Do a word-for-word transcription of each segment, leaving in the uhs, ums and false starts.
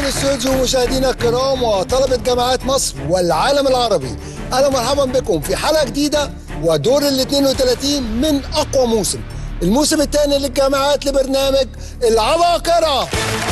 الاستوديو مشاهدينا الكرام وطلبة جامعات مصر والعالم العربي، اهلا ومرحبا بكم في حلقة جديدة ودور ال اثنين وثلاثين من اقوى موسم، الموسم الثاني للجامعات لبرنامج العباقرة.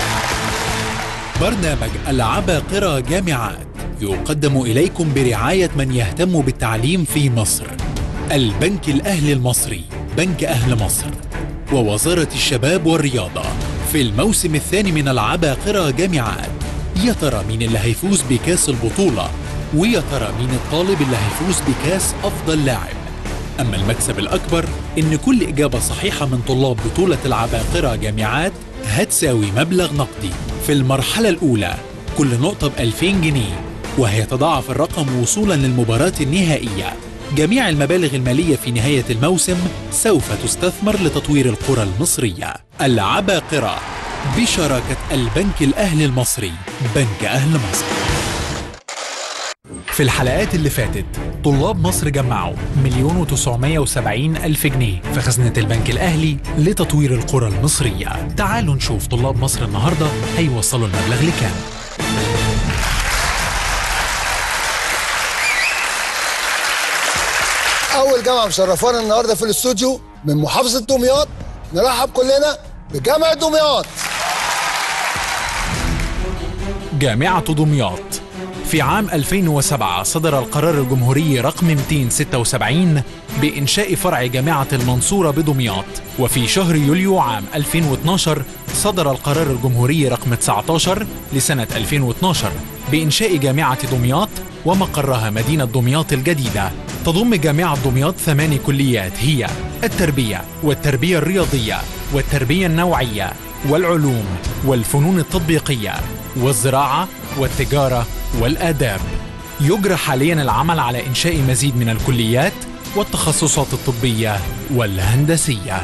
برنامج العباقرة جامعات يقدم إليكم برعاية من يهتم بالتعليم في مصر، البنك الأهلي المصري، بنك أهل مصر، ووزارة الشباب والرياضة. في الموسم الثاني من العباقرة جامعات، يا ترى مين اللي هيفوز بكاس البطولة؟ ويا ترى مين الطالب اللي هيفوز بكاس أفضل لاعب؟ أما المكسب الأكبر إن كل إجابة صحيحة من طلاب بطولة العباقرة جامعات هتساوي مبلغ نقدي. في المرحلة الأولى كل نقطة بألفين جنيه، وهيتضاعف الرقم وصولا للمباراة النهائية. جميع المبالغ المالية في نهاية الموسم سوف تستثمر لتطوير القرى المصرية. العباقرة بشراكة البنك الأهلي المصري، بنك أهل مصر. في الحلقات اللي فاتت طلاب مصر جمعوا مليون وتسعمائة وسبعين ألف جنيه في خزنة البنك الأهلي لتطوير القرى المصرية. تعالوا نشوف طلاب مصر النهاردة هيوصلوا المبلغ لكام. أول جامعة مشرفانا النهاردة في الاستوديو من محافظة دمياط، نرحب كلنا بجامعة دمياط. جامعة دمياط. في عام ألفين وسبعة صدر القرار الجمهوري رقم مئتين وستة وسبعين بإنشاء فرع جامعة المنصورة بدمياط، وفي شهر يوليو عام ألفين واثني عشر صدر القرار الجمهوري رقم تسعة عشر لسنة ألفين واثني عشر بإنشاء جامعة دمياط ومقرها مدينة دمياط الجديدة. تضم جامعة دمياط ثماني كليات هي التربية والتربية الرياضية والتربية النوعية والعلوم والفنون التطبيقية والزراعة والتجارة والآداب. يجرى حاليا العمل على إنشاء مزيد من الكليات والتخصصات الطبية والهندسية.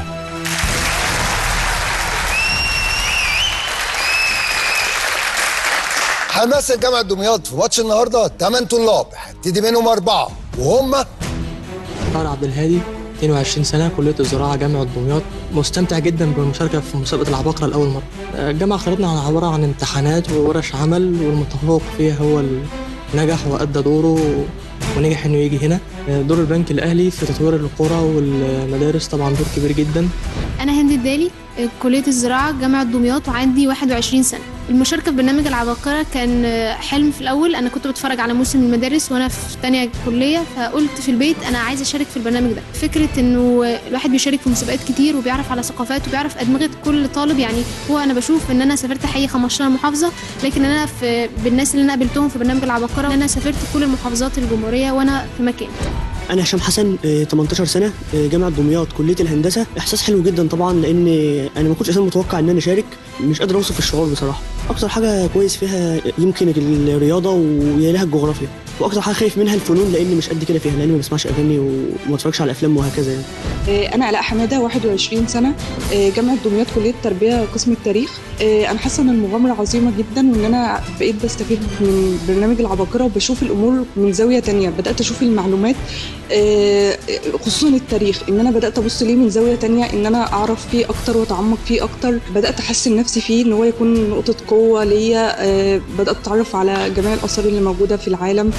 هنمثل جامعة دمياط في ماتش النهارده ثمانية طلاب، هبتدي منهم أربعة وهم طارق عبد الهادي، اثنين وعشرين سنة، كلية الزراعة، جامعة دمياط. مستمتع جدا بالمشاركة في مسابقة العباقرة لأول مرة. الجامعة خلتنا عن عبارة عن امتحانات وورش عمل، والمتفوق فيها هو اللي نجح وأدى دوره ونجح إنه يجي هنا. دور البنك الأهلي في تطوير القرى والمدارس طبعا دور كبير جدا. أنا هند الدالي، كلية الزراعة، جامعة دمياط، وعندي واحد وعشرين سنة. المشاركة في برنامج العباقرة كان حلم في الأول. أنا كنت بتفرج على موسم المدارس وأنا في تانية كلية، فقلت في البيت أنا عايزة أشارك في البرنامج ده. فكرة إنه الواحد بيشارك في مسابقات كتير وبيعرف على ثقافات وبيعرف أدمغة كل طالب. يعني هو أنا بشوف إن أنا سافرت حقيقي خمستاشر محافظة، لكن أنا في بالناس اللي أنا قابلتهم في برنامج العباقرة أنا سافرت كل المحافظات الجمهورية وأنا في مكان. أنا هشام حسن، تمنتاشر سنة، جامعة دمياط، كلية الهندسة. إحساس حلو جدا طبعا، لأن أنا ما كنتش أصلا متوقع إن أنا أشارك. مش قادر أوصف الشعور بصراحة. أكتر حاجة كويس فيها يمكن الرياضة وهي لها الجغرافيا، وأكتر حاجة خايف منها الفنون، لأني مش قد كده فيها، لأني ما بسمعش أغاني وما بتفرجش على أفلام وهكذا يعني. أنا آلاء حمادة، واحد وعشرين سنة، جامعة دمياط، كلية التربية، قسم التاريخ. أنا حاسة إن المغامرة عظيمة جدا، وإن أنا بقيت بستفيد من برنامج العباقرة وبشوف الأمور من زاوية تانية. بدأت أشوف المعلومات خصوصا التاريخ، إن أنا بدأت أبص ليه من زاوية تانية، إن أنا أعرف فيه أكتر وأتعمق فيه أكتر. بدأت أحسن نفسي فيه إن هو يكون نقطة قوة ليا. بدأت أتعرف على جميع الآثار اللي موجودة في العالم.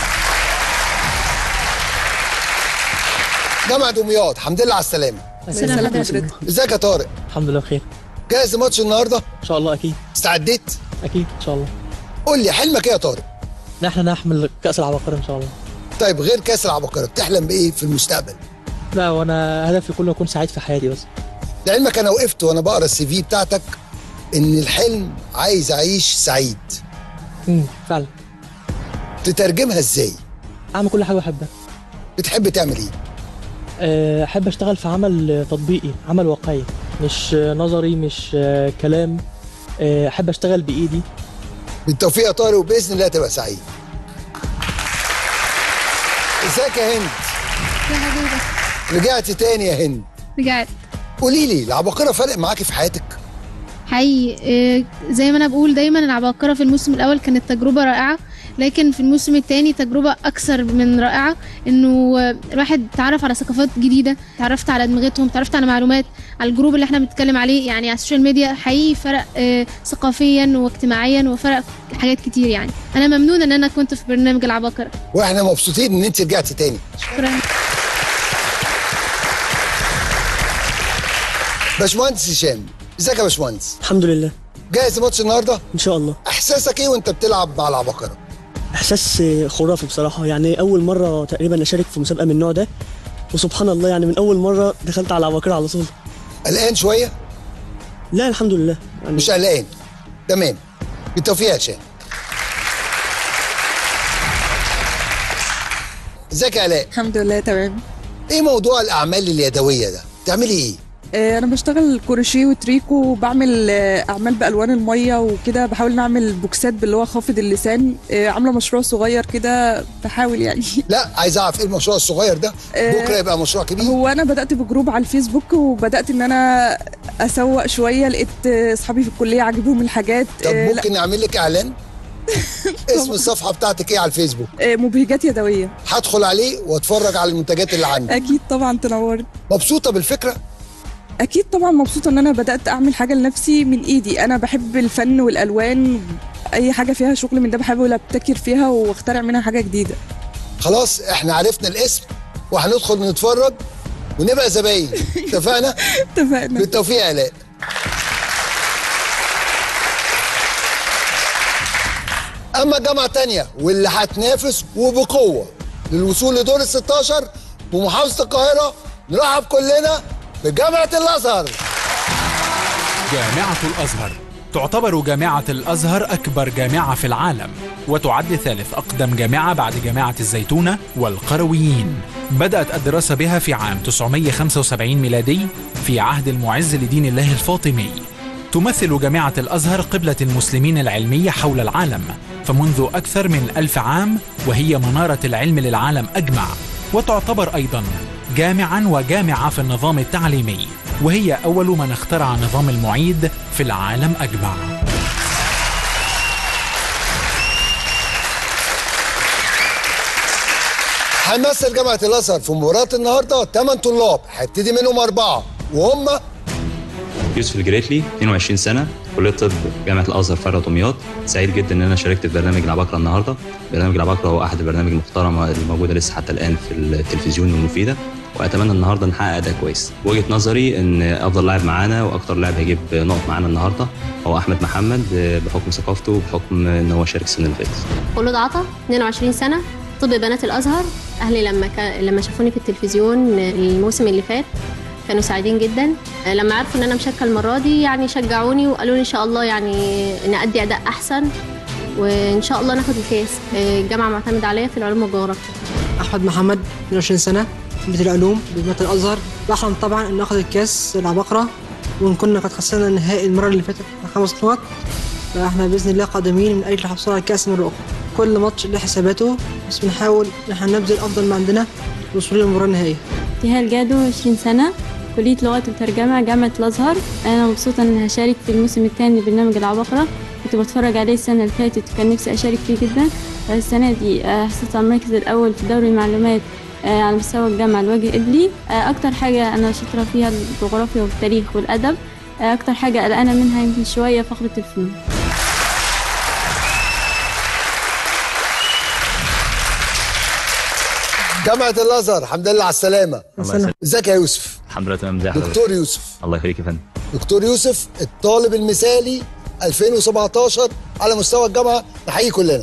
جامعة دمياط، الحمد لله على السلامة. سلام حضرتك. ازيك يا طارق؟ الحمد لله بخير. جاهز لماتش النهارده؟ إن شاء الله أكيد. استعديت؟ أكيد إن شاء الله. قول لي حلمك ايه يا طارق؟ نحن نحمل كأس العباقرة إن شاء الله. طيب غير كاس العباقرة بتحلم بايه في المستقبل؟ لا، وأنا هدفي كله أكون سعيد في حياتي بس. لعلمك انا وقفت وانا بقرا السي في بتاعتك ان الحلم عايز اعيش سعيد. امم فعلا. تترجمها ازاي؟ أعمل كل حاجة بحبها. بتحب تعمل ايه؟ أحب أشتغل في عمل تطبيقي، عمل واقعي، مش نظري، مش كلام. أحب أشتغل بإيدي. بالتوفيق يا طارق، وبإذن الله تبقى سعيد. ازيك يا هند؟ يا حبيبي. رجعت تاني يا هند؟ رجعت. قولي لي، العباقرة فرق معاكي في حياتك؟ حقيقي زي ما انا بقول دايما العباقرة في الموسم الاول كانت تجربة رائعة. لكن في الموسم الثاني تجربه اكثر من رائعه، انه الواحد تعرف على ثقافات جديده، تعرفت على ادمغتهم، تعرفت على معلومات على الجروب اللي احنا بنتكلم عليه. يعني على السوشيال ميديا حقيقي فرق اه ثقافيا واجتماعيا وفرق حاجات كتير. يعني انا ممنونه ان انا كنت في برنامج العباقره، واحنا مبسوطين ان انت رجعتي تاني. شكرا. باشمهندس هشام، ازيك يا باشمهندس؟ الحمد لله. جاهز لماتش النهارده؟ ان شاء الله. احساسك ايه وانت بتلعب مع العباقره؟ احساس خرافي بصراحه، يعني اول مره تقريبا اشارك في مسابقه من النوع ده، وسبحان الله يعني من اول مره دخلت على العباقره على طول. قلقان شويه؟ لا الحمد لله يعني مش قلقان. تمام، بالتوفيق يا هشام. ازيك يا الاء؟ الحمد لله تمام. ايه موضوع الاعمال اليدويه ده؟ بتعملي ايه؟ آه، انا بشتغل كروشيه وتريكو، وبعمل آه، اعمال بالوان الميه وكده، بحاول نعمل بوكسات باللي هو خافض اللسان. آه، عامله مشروع صغير كده بحاول يعني. لا عايز اعرف ايه المشروع الصغير ده؟ بكره يبقى مشروع كبير. هو انا بدات بجروب على الفيسبوك، وبدات ان انا اسوق شويه، لقيت اصحابي في الكليه عاجبهم الحاجات. طب ممكن نعمل لك اعلان؟ اسم الصفحه بتاعتك ايه على الفيسبوك؟ مبهجات يدويه. هدخل عليه واتفرج على المنتجات اللي عندك. اكيد طبعا، تنورت. مبسوطه بالفكره؟ اكيد طبعا مبسوطه ان انا بدات اعمل حاجه لنفسي من ايدي. انا بحب الفن والالوان، اي حاجه فيها شغل من ده بحاول ابتكر فيها واخترع منها حاجه جديده. خلاص احنا عرفنا الاسم وهندخل نتفرج ونبقى زباين. اتفقنا؟ اتفقنا. بالتوفيق يا الاء. اما جامعه تانية واللي هتنافس وبقوه للوصول لدور ال ستاشر بمحافظه القاهره، نرحب كلنا بجامعه الازهر. جامعة الأزهر تعتبر جامعة الأزهر أكبر جامعة في العالم، وتعد ثالث أقدم جامعة بعد جامعة الزيتونة والقرويين. بدأت الدراسة بها في عام تسعمائة وخمسة وسبعين ميلادي في عهد المعز لدين الله الفاطمي. تمثل جامعة الأزهر قبلة المسلمين العلمية حول العالم، فمنذ أكثر من ألف عام وهي منارة العلم للعالم أجمع، وتعتبر أيضاً جامعاً وجامعة في النظام التعليمي، وهي أول من اخترع نظام المعيد في العالم أجمع. هيمثل جامعة الأزهر في مباراة النهارده ثمان طلاب، هيبتدي منهم أربعة وهم يوسف الجريتلي، اثنين وعشرين سنة، كلية طب جامعة الأزهر فرع دمياط. سعيد جدا إن أنا شاركت في برنامج العباقرة النهارده. برنامج العباقرة هو أحد البرنامج المحترمة اللي موجودة لسه حتى الآن في التلفزيون والمفيدة، وأتمنى النهارده نحقق أداء كويس. وجهة نظري إن أفضل لاعب معانا وأكتر لاعب هيجيب نقط معانا النهارده هو أحمد محمد، بحكم ثقافته وبحكم إن هو شارك السنة اللي فاتت. خلود عطا، اثنين وعشرين سنة، طب بنات الأزهر. أهلي لما كا... لما شافوني في التلفزيون الموسم اللي فات كانوا سعيدين جدا. لما عرفوا ان انا مشاركه المره دي يعني شجعوني وقالوا لي ان شاء الله يعني نأدي اداء احسن وان شاء الله ناخد الكاس. الجامعه معتمده عليا في العلوم والجغرافيا. احمد محمد، اثنين وعشرين سنه، كليه العلوم بجامعه الازهر. بحلم طبعا ان اخد الكاس العباقره، وان كنا قد خسرنا النهائي المره اللي فاتت خمس نقط، فاحنا باذن الله قادمين من اجل الحصول على الكاس مره اخرى. كل ماتش له حساباته، بس بنحاول ان احنا نبذل افضل ما عندنا للوصول للمباراه النهائيه. ابتهال جادو، عشرين سنه، كلية لغات وترجمة جامعة الأزهر. أنا مبسوطة إن هشارك في الموسم الثاني لبرنامج العباقرة. كنت بتفرج عليه السنة اللي فاتت وكان نفسي أشارك فيه جدا. السنة دي حصلت على المركز الأول في دوري المعلومات على مستوى الجامعة الوجه قبلي. أكتر حاجة أنا شاطرة فيها الجغرافيا والتاريخ والأدب. أكتر حاجة قلقانة منها يمكن شوية فقرة الفنون. جامعة الأزهر، الحمد لله على السلامة. ازيك يا يوسف؟ الحمد لله تمام. ازي حضرتك؟ دكتور يوسف. الله يخليك يا فندم. دكتور يوسف الطالب المثالي ألفين وسبعتاشر على مستوى الجامعة، نحييه كلنا.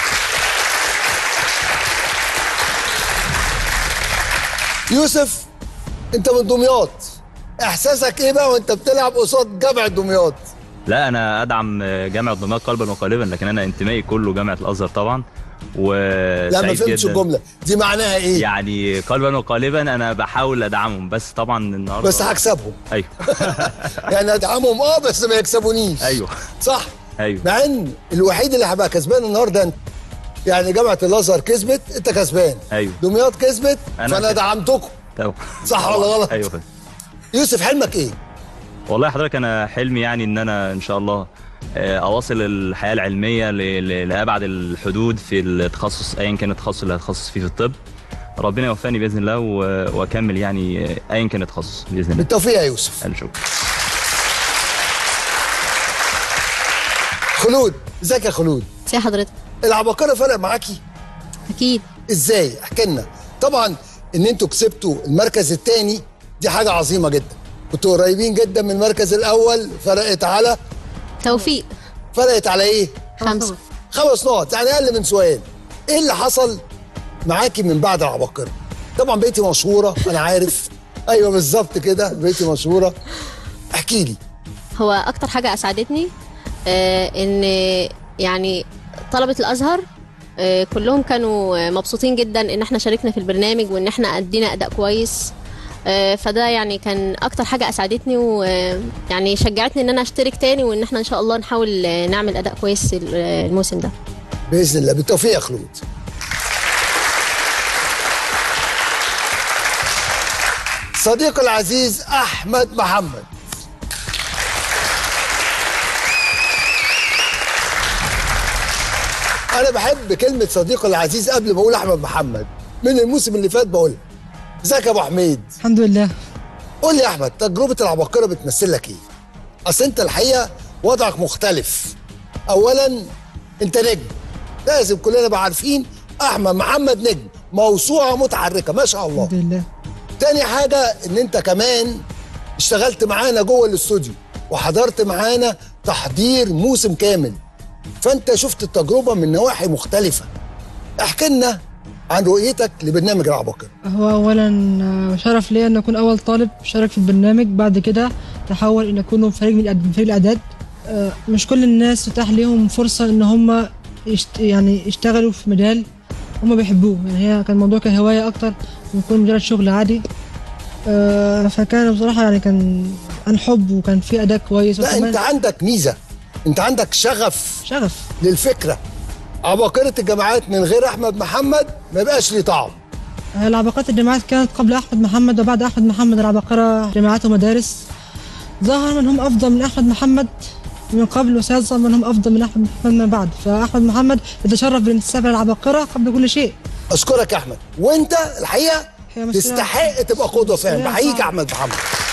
يوسف انت من دمياط، احساسك ايه بقى وانت بتلعب قصاد جامعة دمياط؟ لا انا ادعم جامعة دمياط قلبا وقالبا، لكن انا انتمائي كله جامعة الازهر طبعا. و لا ما فهمتش الجمله دي معناها ايه. يعني قلبا وقالبا انا بحاول ادعمهم، بس طبعا النهارده بس هكسبهم. ايوه يعني ادعمهم اه بس ما يكسبونيش. ايوه صح. ايوه، مع ان الوحيد اللي هيبقى كسبان النهارده انت. يعني جامعه الازهر كسبت انت كسبان. ايوه. دمياط كسبت فانا دعمتكم. طبعا. صح ولا غلط؟ ايوه. يوسف حلمك ايه؟ والله حضرتك انا حلمي يعني ان انا ان شاء الله اواصل الحياه العلميه لابعد الحدود في التخصص ايا كان التخصص اللي هتخصص فيه في الطب. ربنا يوفقني باذن الله واكمل يعني ايا كان التخصص باذن الله. بالتوفيق يا يوسف. الشكر. خلود، ازيك يا خلود؟ ازي حضرتك؟ العباقرة فرق معاكي؟ اكيد. ازاي؟ احكي لنا. طبعا ان انتوا كسبتوا المركز الثاني دي حاجه عظيمه جدا، كنتوا قريبين جدا من المركز الاول، فرقت على توفيق. فرقت على ايه؟ خمسة. خمس نقط، يعني اقل من سؤال. ايه اللي حصل معاكي من بعد العباقرة؟ طبعا بقيتي مشهوره انا عارف. ايوه بالظبط كده، بقيتي مشهوره. احكي لي. هو اكتر حاجه اسعدتني آه ان يعني طلبه الازهر آه كلهم كانوا مبسوطين جدا ان احنا شاركنا في البرنامج وان احنا ادينا اداء كويس. آه فده يعني كان اكتر حاجه اسعدتني ويعني شجعتني ان انا اشترك تاني وان احنا ان شاء الله نحاول نعمل اداء كويس الموسم ده باذن الله. بالتوفيق يا خلود. صديقي العزيز احمد محمد. انا بحب كلمه صديقي العزيز قبل ما اقول احمد محمد، من الموسم اللي فات بقولها. ازيك يا ابو حميد؟ الحمد لله. قول لي يا احمد، تجربه العباقرة بتمثل لك ايه؟ اصل انت الحقيقه وضعك مختلف. اولا انت نجم، لازم كلنا نبقى عارفين احمد محمد نجم، موسوعه متحركه ما شاء الله. الحمد لله. تاني حاجه ان انت كمان اشتغلت معانا جوه الاستوديو وحضرت معانا تحضير موسم كامل، فانت شفت التجربه من نواحي مختلفه. احكي لنا عن رؤيتك لبرنامج العباقرة. هو اولا شرف ليا ان اكون اول طالب شارك في البرنامج، بعد كده تحول ان اكون فريق من فريق الاعداد. مش كل الناس تتاح ليهم فرصه ان هم يشت يعني يشتغلوا في مجال هم بيحبوه، يعني هي كان الموضوع كهوايه اكتر من يكون مجرد شغل عادي. فكان بصراحه يعني كان عن حب وكان في اداء كويس. لا انت عندك ميزه، انت عندك شغف شغف للفكره. عباقرة الجامعات من غير احمد محمد ما يبقاش ليه طعم. العباقرة الجامعات كانت قبل احمد محمد وبعد احمد محمد العباقرة جامعات ومدارس. ظهر من هم افضل من احمد محمد من قبل وسيظهر من هم افضل من احمد محمد من بعد، فاحمد محمد يتشرف بالانتساب للعباقرة قبل كل شيء. اشكرك يا احمد، وانت الحقيقه تستحق تبقى قدوه فعلا. بحييك يا احمد محمد.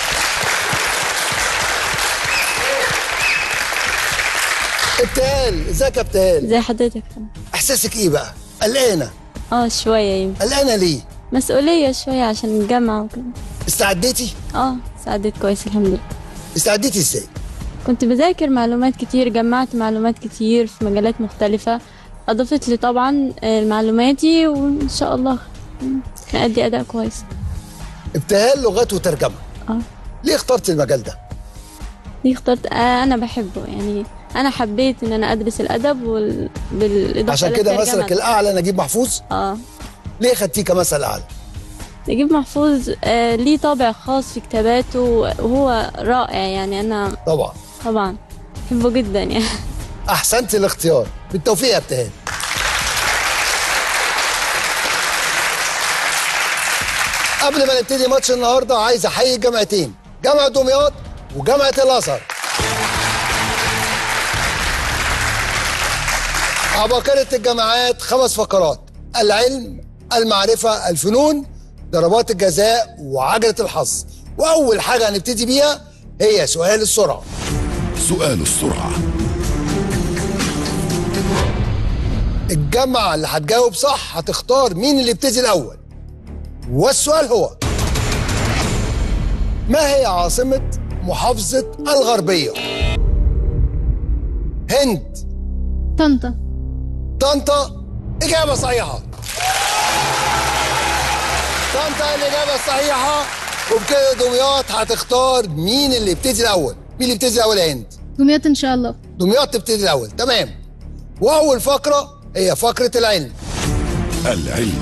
ابتهال، ازيك يا ابتهال؟ ازي حضرتك؟ احساسك ايه بقى؟ قلقانه؟ اه شويه يمكن. قلقانه ليه؟ مسؤوليه شويه عشان الجامعه وكده. استعديتي؟ اه استعديت كويس الحمد لله. استعديتي ازاي؟ كنت بذاكر معلومات كتير، جمعت معلومات كتير في مجالات مختلفه اضافت لي طبعا معلوماتي، وان شاء الله هأدي اداء كويس. ابتهال لغات وترجمه. اه ليه اخترت المجال ده؟ ليه اخترت؟ آه انا بحبه، يعني انا حبيت ان انا ادرس الادب وال... بالاضافه عشان كده مثلك الاعلى نجيب محفوظ. اه ليه خدتيه كمثل اعلى؟ نجيب محفوظ آه ليه طابع خاص في كتاباته وهو رائع، يعني انا طبعا طبعا بحبه جدا يعني. احسنت الاختيار. بالتوفيق يا ابتهال. قبل ما نبتدي ماتش النهارده عايز احيي جامعتين، جامعه دمياط وجامعه الازهر. عباقرة الجامعات خمس فقرات: العلم، المعرفة، الفنون، ضربات الجزاء، وعجلة الحظ. وأول حاجة هنبتدي بيها هي سؤال السرعة. سؤال السرعة. الجامعة اللي هتجاوب صح هتختار مين اللي يبتدي الأول. والسؤال هو: ما هي عاصمة محافظة الغربية؟ هند. طنطا. طنطا إجابة صحيحة. طنطا الإجابة الصحيحة. وبكده دمياط هتختار مين اللي يبتدي الأول. مين اللي يبتدي الأول يا هند؟ دمياط إن شاء الله. دمياط تبتدي الأول، تمام. وأول فقرة هي فقرة العلم. العلم.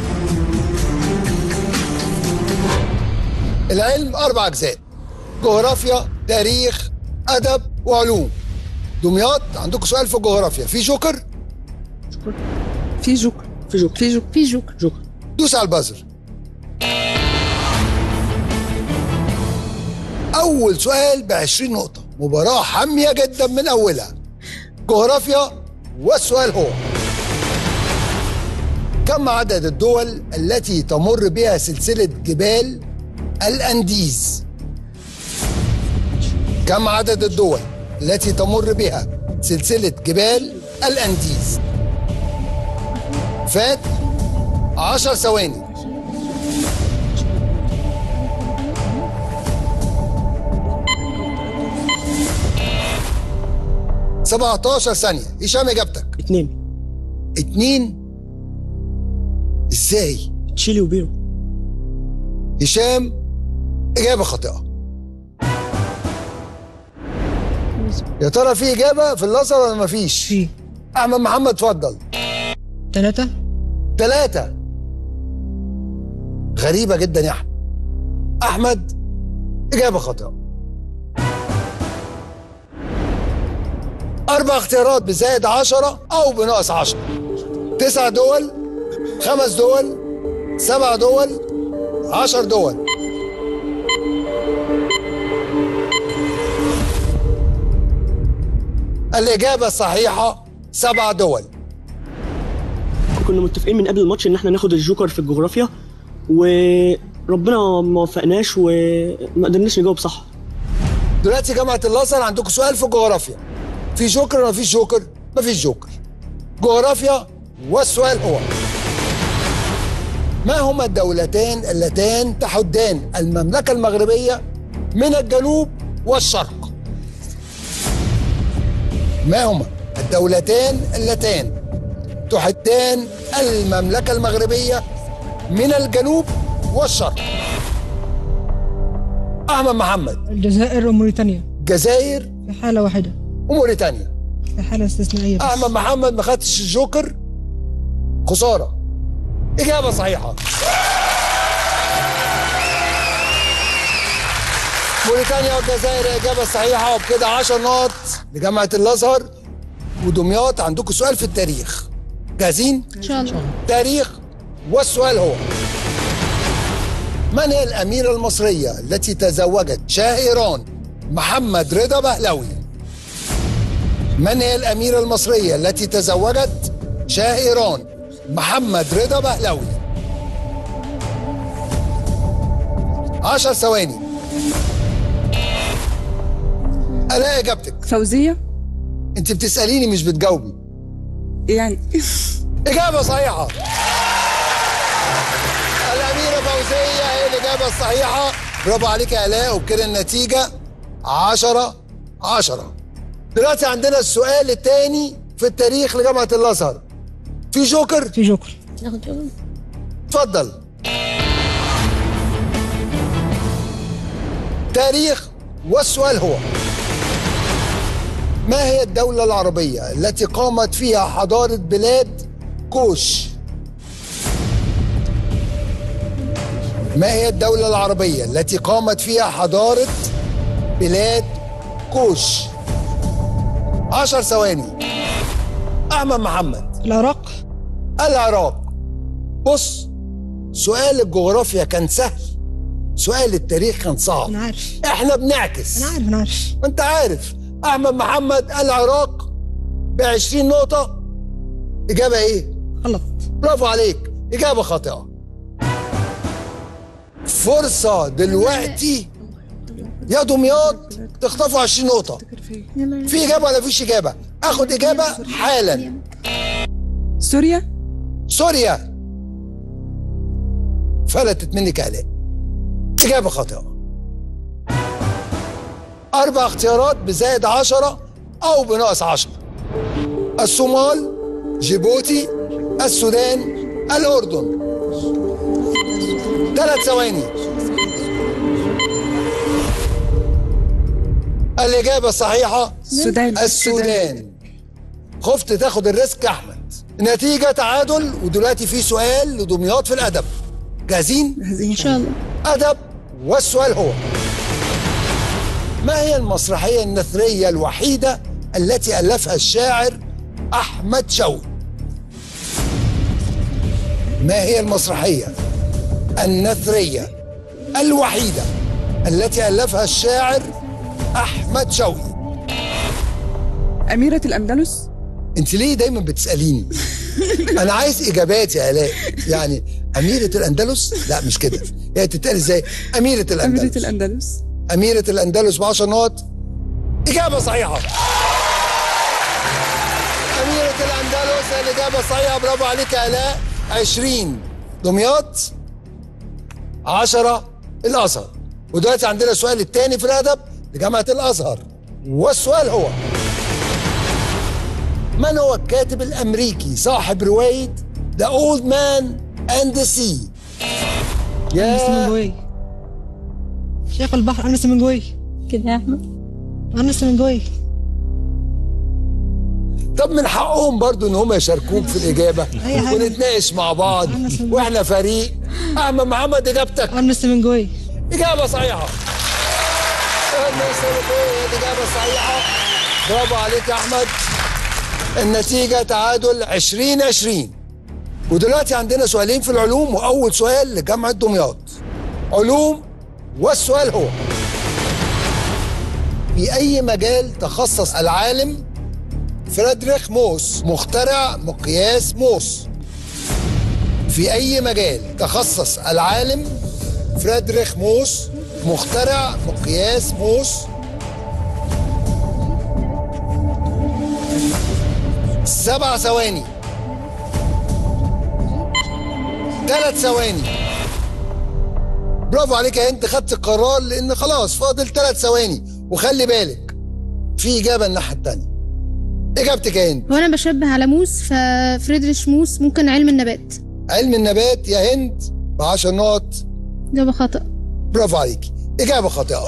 العلم أربع أجزاء: جغرافيا، تاريخ، أدب، وعلوم. دمياط عندكم سؤال في الجغرافيا، في جوكر؟ في جوكر. في جوكر. في جوكر. في جوكر. جوكر. دوس على البازر. أول سؤال ب عشرين نقطة، مباراة حامية جدا من أولها. جغرافيا، والسؤال هو: كم عدد الدول التي تمر بها سلسلة جبال الأنديز؟ كم عدد الدول التي تمر بها سلسلة جبال الأنديز؟ فات عشر ثواني. سبعتاشر ثانية. هشام إجابتك؟ اتنين. اتنين؟ ازاي؟ تشيلي وبيرو. هشام إجابة خاطئة. يا ترى في إجابة في اللازر ولا مفيش؟ في. أحمد محمد اتفضل. تلاتة. تلاتة. غريبة جدا يا أحمد. أحمد إجابة خاطئة. أربع اختيارات بزائد عشرة أو بناقص عشرة. تسع دول، خمس دول، سبع دول، عشر دول. الإجابة الصحيحة سبع دول. كنا متفقين من قبل الماتش ان احنا ناخد الجوكر في الجغرافيا، وربنا ما وفقناش وما قدرناش نجاوب صح. دلوقتي جامعة الازهر عندكم سؤال في الجغرافيا. في جوكر ولا مفيش جوكر؟ مفيش جوكر. جغرافيا، والسؤال هو: ما هما الدولتان اللتان تحدان المملكة المغربية من الجنوب والشرق؟ ما هما الدولتان اللتان تحدان المملكة المغربية من الجنوب والشرق؟ أحمد محمد. الجزائر وموريتانيا. الجزائر في حالة واحدة. وموريتانيا في حالة استثنائية بس. أحمد محمد ما خدش الجوكر، خسارة. إجابة صحيحة. موريتانيا والجزائر إجابة صحيحة، وبكده عشر نقط لجامعة الأزهر. ودمياط عندكم سؤال في التاريخ. جاهزين؟ إن شاء الله. تاريخ، والسؤال هو: من هي الأميرة المصرية التي تزوجت شاه إيران محمد رضا بهلوي؟ من هي الأميرة المصرية التي تزوجت شاه إيران محمد رضا بهلوي؟ عشر ثواني. ألا إجابتك؟ فوزية. أنت بتسأليني مش بتجاوبي يعني. إجابة صحيحة. الأميرة فوزية هي الإجابة الصحيحة. برافو عليك يا آلاء، وبكده النتيجة عشرة عشرة. دلوقتي عندنا السؤال الثاني في التاريخ لجامعة الأزهر. في جوكر؟ في جوكر. ناخد جوكر. اتفضل. تاريخ، والسؤال هو: ما هي الدولة العربية التي قامت فيها حضارة بلاد كوش؟ ما هي الدولة العربية التي قامت فيها حضارة بلاد كوش؟ عشر ثواني. أحمد محمد. العراق. العراق. بص، سؤال الجغرافيا كان سهل، سؤال التاريخ كان صعب. أنا عارف. إحنا بنعكس. أنا عارف. أنا عارف. أنت عارف. أحمد محمد العراق بعشرين نقطة. إجابة إيه؟ غلط. برافو عليك، إجابة خاطئة. فرصة دلوقتي يا دمياط تخطفوا عشرين نقطة. في إجابة ولا فيش إجابة؟ آخد إجابة حالا. سوريا. سوريا. فلتت منك آلاء. إجابة خاطئة. أربع اختيارات بزائد عشرة أو بناقص عشرة. الصومال، جيبوتي، السودان، الأردن. ثلاث ثواني. الإجابة الصحيحة السودان. السودان. خفت تاخد الريسك يا أحمد. النتيجة تعادل، ودلوقتي في سؤال لدمياط في الأدب. جاهزين؟ جاهزين إن شاء الله. أدب، والسؤال هو: ما هي المسرحية النثرية الوحيدة التي ألفها الشاعر أحمد شوقي؟ ما هي المسرحية النثرية الوحيدة التي ألفها الشاعر أحمد شوقي؟ أميرة الأندلس. انت ليه دايما بتسأليني؟ انا عايز اجابات يا الاء. يعني أميرة الأندلس؟ لا مش كده، هي تتقال ازاي؟ أميرة الأندلس. أميرة الأندلس. أميرة الأندلس ب عشر نقط. إجابة صحيحة. أميرة الأندلس الإجابة الصحيحة، برافو عليك يا آلاء. عشرين دمياط، عشرة الأزهر. ودلوقتي عندنا السؤال الثاني في الأدب لجامعة الأزهر، والسؤال هو: من هو الكاتب الأمريكي صاحب رواية The Old Man and the Sea؟ يا شيخ البحر أنس منجوي. كده يا أحمد. أنس منجوي. طب من حقهم برضو ان هم يشاركوك في الاجابه ونتناقش مع بعض واحنا فريق. احمد محمد اجابتك؟ أنس منجوي. اجابه صحيحه. أنس منجوي الاجابه الصحيحه، برافو عليك يا احمد. النتيجه تعادل عشرين عشرين. ودلوقتي عندنا سؤالين في العلوم، واول سؤال لجامعه دمياط علوم، والسؤال هو: في اي مجال تخصص العالم فريدريخ موس مخترع مقياس موس؟ في أي مجال تخصص العالم فريدريخ موس مخترع مقياس موس؟ سبع ثواني، ثلاث ثواني. برافو عليك يا هند، خدت القرار لأن خلاص فاضل ثلاث ثواني. وخلي بالك في إجابة الناحية التانية. اجابتك يا هند؟ وانا بشبه على موس، ففريدريش موس ممكن علم النبات. علم النبات يا هند ب عشر نقط. اجابه خاطئه. برافو عليكي، اجابه خاطئه.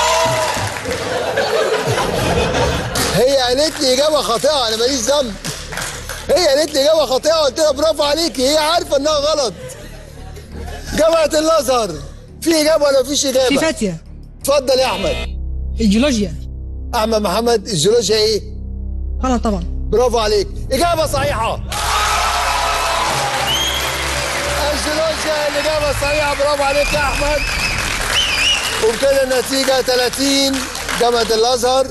هي قالت لي اجابه خاطئه، انا ماليش ذنب. هي قالت لي اجابه خاطئه، قلت لها برافو عليكي، هي عارفه انها غلط. جامعه الازهر، في اجابه ولا مفيش اجابه؟ في فاتيه. اتفضل يا احمد. الجيولوجيا. احمد محمد، الجيولوجيا ايه؟ غلط طبعا. برافو عليك، إجابة صحيحة. الجيولوجيا الإجابة الصحيحة، برافو عليك يا أحمد. وبكده النتيجة ثلاثين جامعة الأزهر،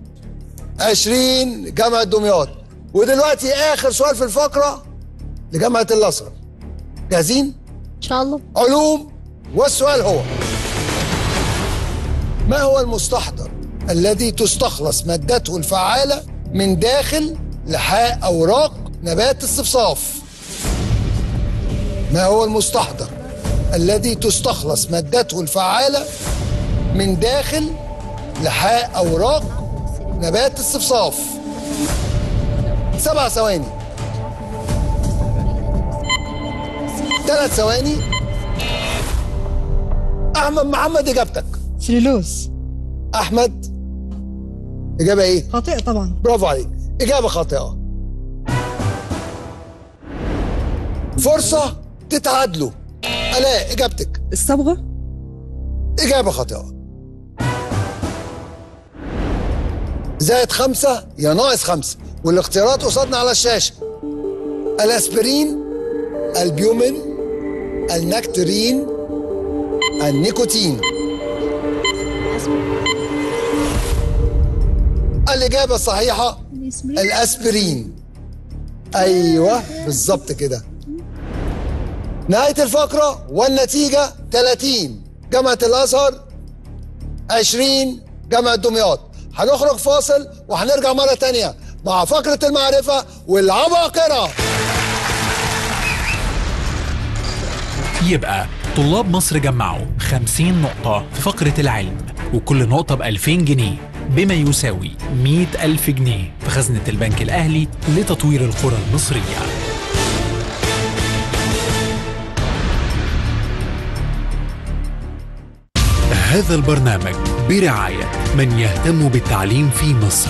عشرين جامعة دمياط. ودلوقتي آخر سؤال في الفقرة لجامعة الأزهر. جاهزين؟ إن شاء الله. علوم، والسؤال هو: ما هو المستحضر الذي تستخلص مادته الفعالة من داخل لحاء أوراق نبات الصفصاف؟ ما هو المستحضر الذي تستخلص مادته الفعالة من داخل لحاء أوراق نبات الصفصاف؟ سبع ثواني، ثلاث ثواني. أحمد محمد إجابتك؟ سليلوز. أحمد إجابة إيه؟ خاطئة طبعا. برافو عليك، إجابة خاطئة. فرصة تتعادلوا. آلاء إجابتك؟ الصبغة. إجابة خاطئة. زائد خمسة يا ناقص خمسة، والاختيارات قصادنا على الشاشة: الأسبرين، البيومين، النكترين، النيكوتين. الإجابة الصحيحة الأسبرين. أيوة بالظبط كده. نهاية الفقرة والنتيجة ثلاثين جامعة الأزهر، عشرين جامعة دمياط. هنخرج فاصل وهنرجع مرة تانية مع فقرة المعرفة والعباقرة. يبقى طلاب مصر جمعوا خمسين نقطة في فقرة العلم، وكل نقطة ب ألفين جنيه، بما يساوي مئة ألف جنيه في خزنة البنك الأهلي لتطوير القرى المصرية. هذا البرنامج برعاية من يهتم بالتعليم في مصر.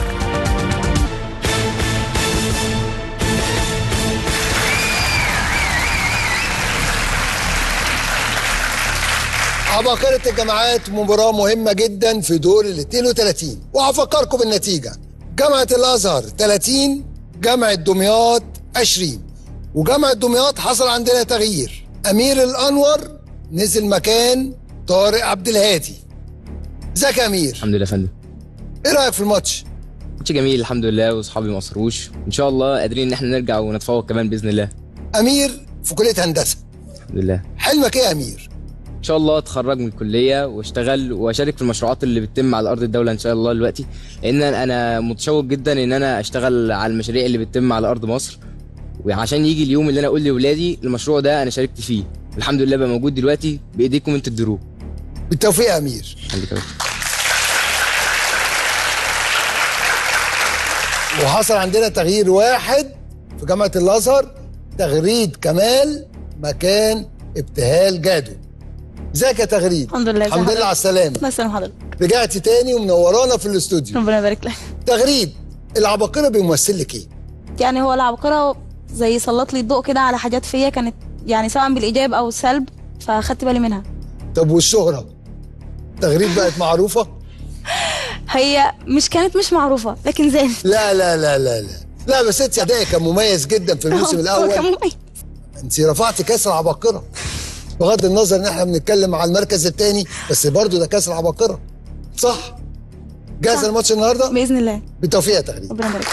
عباقرة الجامعات مباراة مهمة جدا في دور ال اثنين وثلاثين، وهفكركم بالنتيجة: جامعة الأزهر ثلاثين، جامعة دمياط عشرين. وجامعة دمياط حصل عندنا تغيير، أمير الأنور نزل مكان طارق عبد الهادي. ازيك يا أمير؟ الحمد لله يا فندم. إيه رأيك في الماتش؟ ماتش جميل الحمد لله، واصحابي ما قصروش، ان شاء الله قادرين ان احنا نرجع ونتفوق كمان باذن الله. امير في كليه هندسه. الحمد لله. حلمك ايه يا امير؟ ان شاء الله اتخرج من الكليه واشتغل واشارك في المشروعات اللي بتتم على ارض الدوله ان شاء الله دلوقتي، لان انا متشوق جدا ان انا اشتغل على المشاريع اللي بتتم على ارض مصر، وعشان يجي اليوم اللي انا اقول لاولادي المشروع ده انا شاركت فيه، الحمد لله بقى موجود دلوقتي بايديكم انتوا تديروه. بالتوفيق يا امير. وحصل عندنا تغيير واحد في جامعه الازهر، تغريد كمال مكان ابتهال جادو. ازيك يا تغريد؟ الحمد لله. الحمد لله على السلامه. الله يسلم حضرتك. رجعتي تاني ومنورانا في الاستوديو. ربنا يبارك لك. تغريد، العباقرة بيمثل لك ايه؟ يعني هو العباقرة زي سلط لي الضوء كده على حاجات فيا كانت يعني سواء بالايجاب او السلب، فاخدت بالي منها. طب والشهرة؟ تغريد بقت معروفة؟ هي مش كانت مش معروفة لكن زادت. لا لا لا لا لا لا بس انت ادائك كان مميز جدا في الموسم الاول. كان مميز. انت رفعتي كاس العباقرة، بغض النظر ان احنا بنتكلم على المركز الثاني، بس برضه ده كاس العباقرة. صح؟ جاهزة الماتش النهارده؟ باذن الله. بالتوفيق يا تغريد. ربنا يبارك.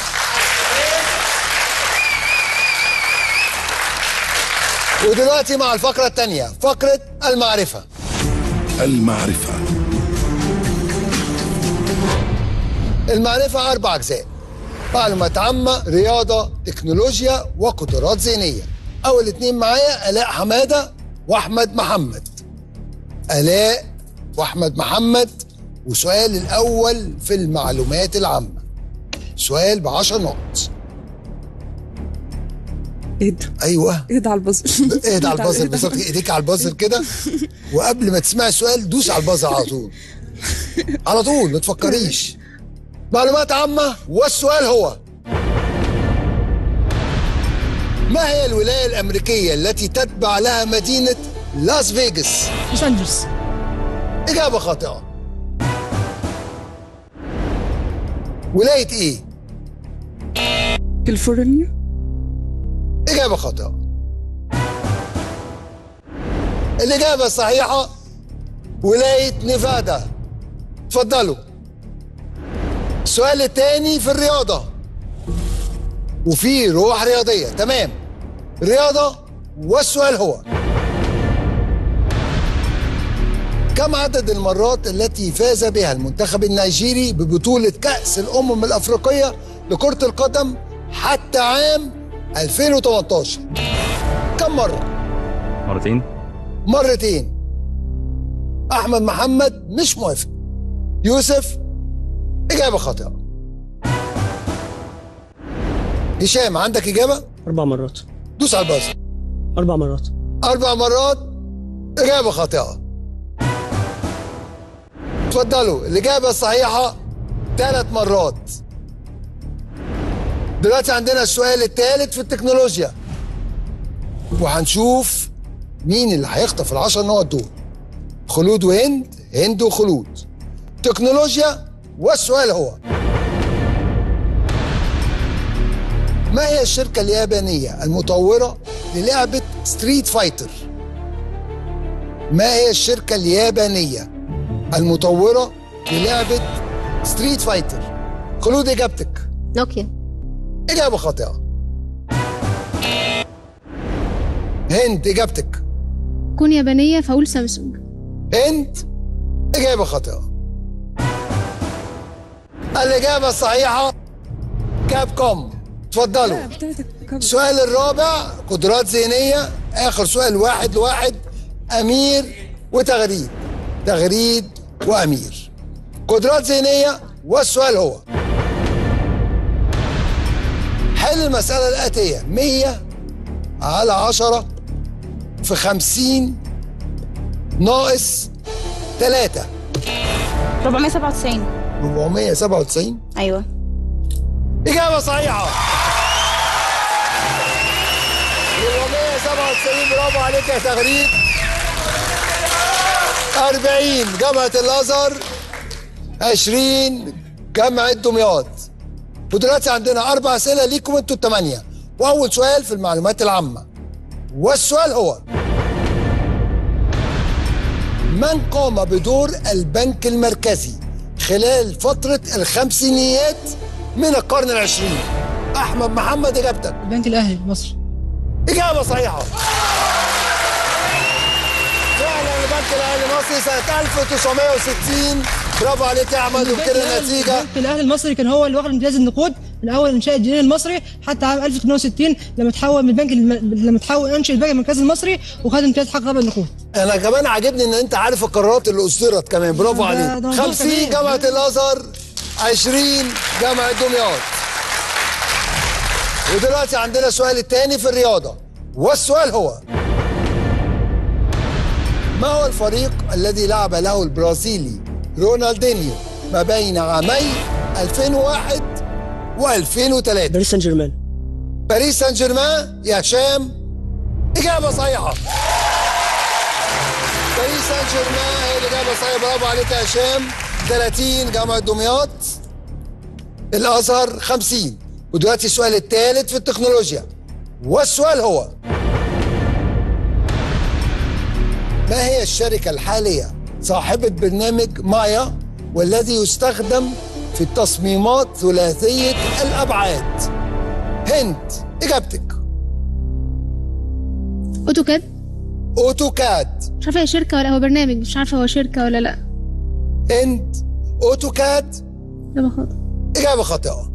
ودلوقتي مع الفقرة الثانية، فقرة المعرفة. المعرفة. المعرفة أربع أجزاء: معلومات عامة، رياضة، تكنولوجيا، وقدرات ذهنية. أول اتنين معايا آلاء حمادة وأحمد محمد. آلاء وأحمد محمد، وسؤال الأول في المعلومات العامة، سؤال بعشر نقط. اهدى. ايوه اهدى على البازر. اهدى على البازر بالظبط، ايديك على البازر كده، وقبل ما تسمعي السؤال دوس على البازر على طول. على طول ما تفكريش. معلومات عامة، والسؤال هو: ما هي الولاية الأمريكية التي تتبع لها مدينة لاس فيغاس؟ لوس أنجلوس. إجابة خاطئة. ولاية إيه؟ كاليفورنيا. إجابة خاطئة. الإجابة الصحيحة ولاية نيفادا. اتفضلوا. السؤال الثاني في الرياضة، وفي روح رياضية. تمام، رياضة، والسؤال هو: كم عدد المرات التي فاز بها المنتخب النيجيري ببطولة كأس الأمم الأفريقية لكرة القدم حتى عام ألفين وتمنتاشر؟ كم مرة؟ مرتين. مرتين. أحمد محمد مش موافق. يوسف؟ إجابة خاطئة. هشام عندك إجابة؟ أربع مرات. دوس على البازر. أربع مرات. أربع مرات، إجابة خاطئة. اتفضلوا، الإجابة الصحيحة ثلاث مرات. دلوقتي عندنا السؤال الثالث في التكنولوجيا، وهنشوف مين اللي هيخطف العشر نقط دول. خلود وهند، هند وخلود. تكنولوجيا، والسؤال هو: ما هي الشركة اليابانية المطورة للعبة ستريت فايتر؟ ما هي الشركة اليابانية المطورة للعبة ستريت فايتر؟ خلود إجابتك؟ نوكيا. إجابة خاطئة. هند إجابتك؟ كون يابانية فأقول سامسونج. هند إجابة خاطئة. الإجابة الصحيحة كاب كوم. اتفضلوا. السؤال الرابع قدرات ذهنية، آخر سؤال واحد لواحد، أمير وتغريد. تغريد وأمير. قدرات ذهنية، والسؤال هو: حل المسألة الآتية: مية على عشرة في خمسين ناقص ثلاثة. أربعمية وسبعة وتسعين. أربعمية وسبعة وتسعين؟ أيوه. إجابة صحيحة. أربعمية وسبعة وتسعين، برافو عليك يا تغريد. أربعين جامعة الأزهر، عشرين جامعة دمياط. ودلوقتي عندنا أربع أسئلة ليكم أنتوا الثمانية، وأول سؤال في المعلومات العامة، والسؤال هو: من قام بدور البنك المركزي خلال فترة الخمسينيات من القرن العشرين؟ احمد محمد اجابتك. البنك الاهلي المصري. اجابه صحيحه. فعلا البنك الاهلي المصري سنه ألف وتسعمائة وستين. برافو عليك يا احمد. وبكده النتيجه البنك الاهلي المصري كان هو اللي واخد امتياز النقود من اول انشاء الجنيه المصري حتى عام ألف وثمانمائة وستين لما تحول من البنك الم... لما تحول انشئ البنك المركزي المصري وخد امتياز حق ربع النقود. انا كمان عاجبني ان انت عارف القرارات اللي اصدرت كمان. برافو عليك. خمسين جامعه الازهر، عشرين جامعه دمياط. ودلوقتي عندنا السؤال الثاني في الرياضه، والسؤال هو: ما هو الفريق الذي لعب له البرازيلي رونالدينيو ما بين عامي ألفين وواحد وألفين وثلاثة؟ باريس سان جيرمان. باريس سان جيرمان يا هشام. إجابة صحيحة. باريس سان جيرمان هي الإجابة الصحيحة. برافو عليك يا هشام. ثلاثين جامعة دمياط، الأزهر خمسين. ودلوقتي السؤال الثالث في التكنولوجيا، والسؤال هو: ما هي الشركة الحالية صاحبة برنامج مايا والذي يستخدم في التصميمات ثلاثية الأبعاد؟ هند إجابتك. اوتوكاد. أوتوكاد. مش عارفه هي شركه ولا هو برنامج، مش عارفه هو شركه ولا لا. هند أوتوكاد. اجابه خاطئه. إجابة خاطئة.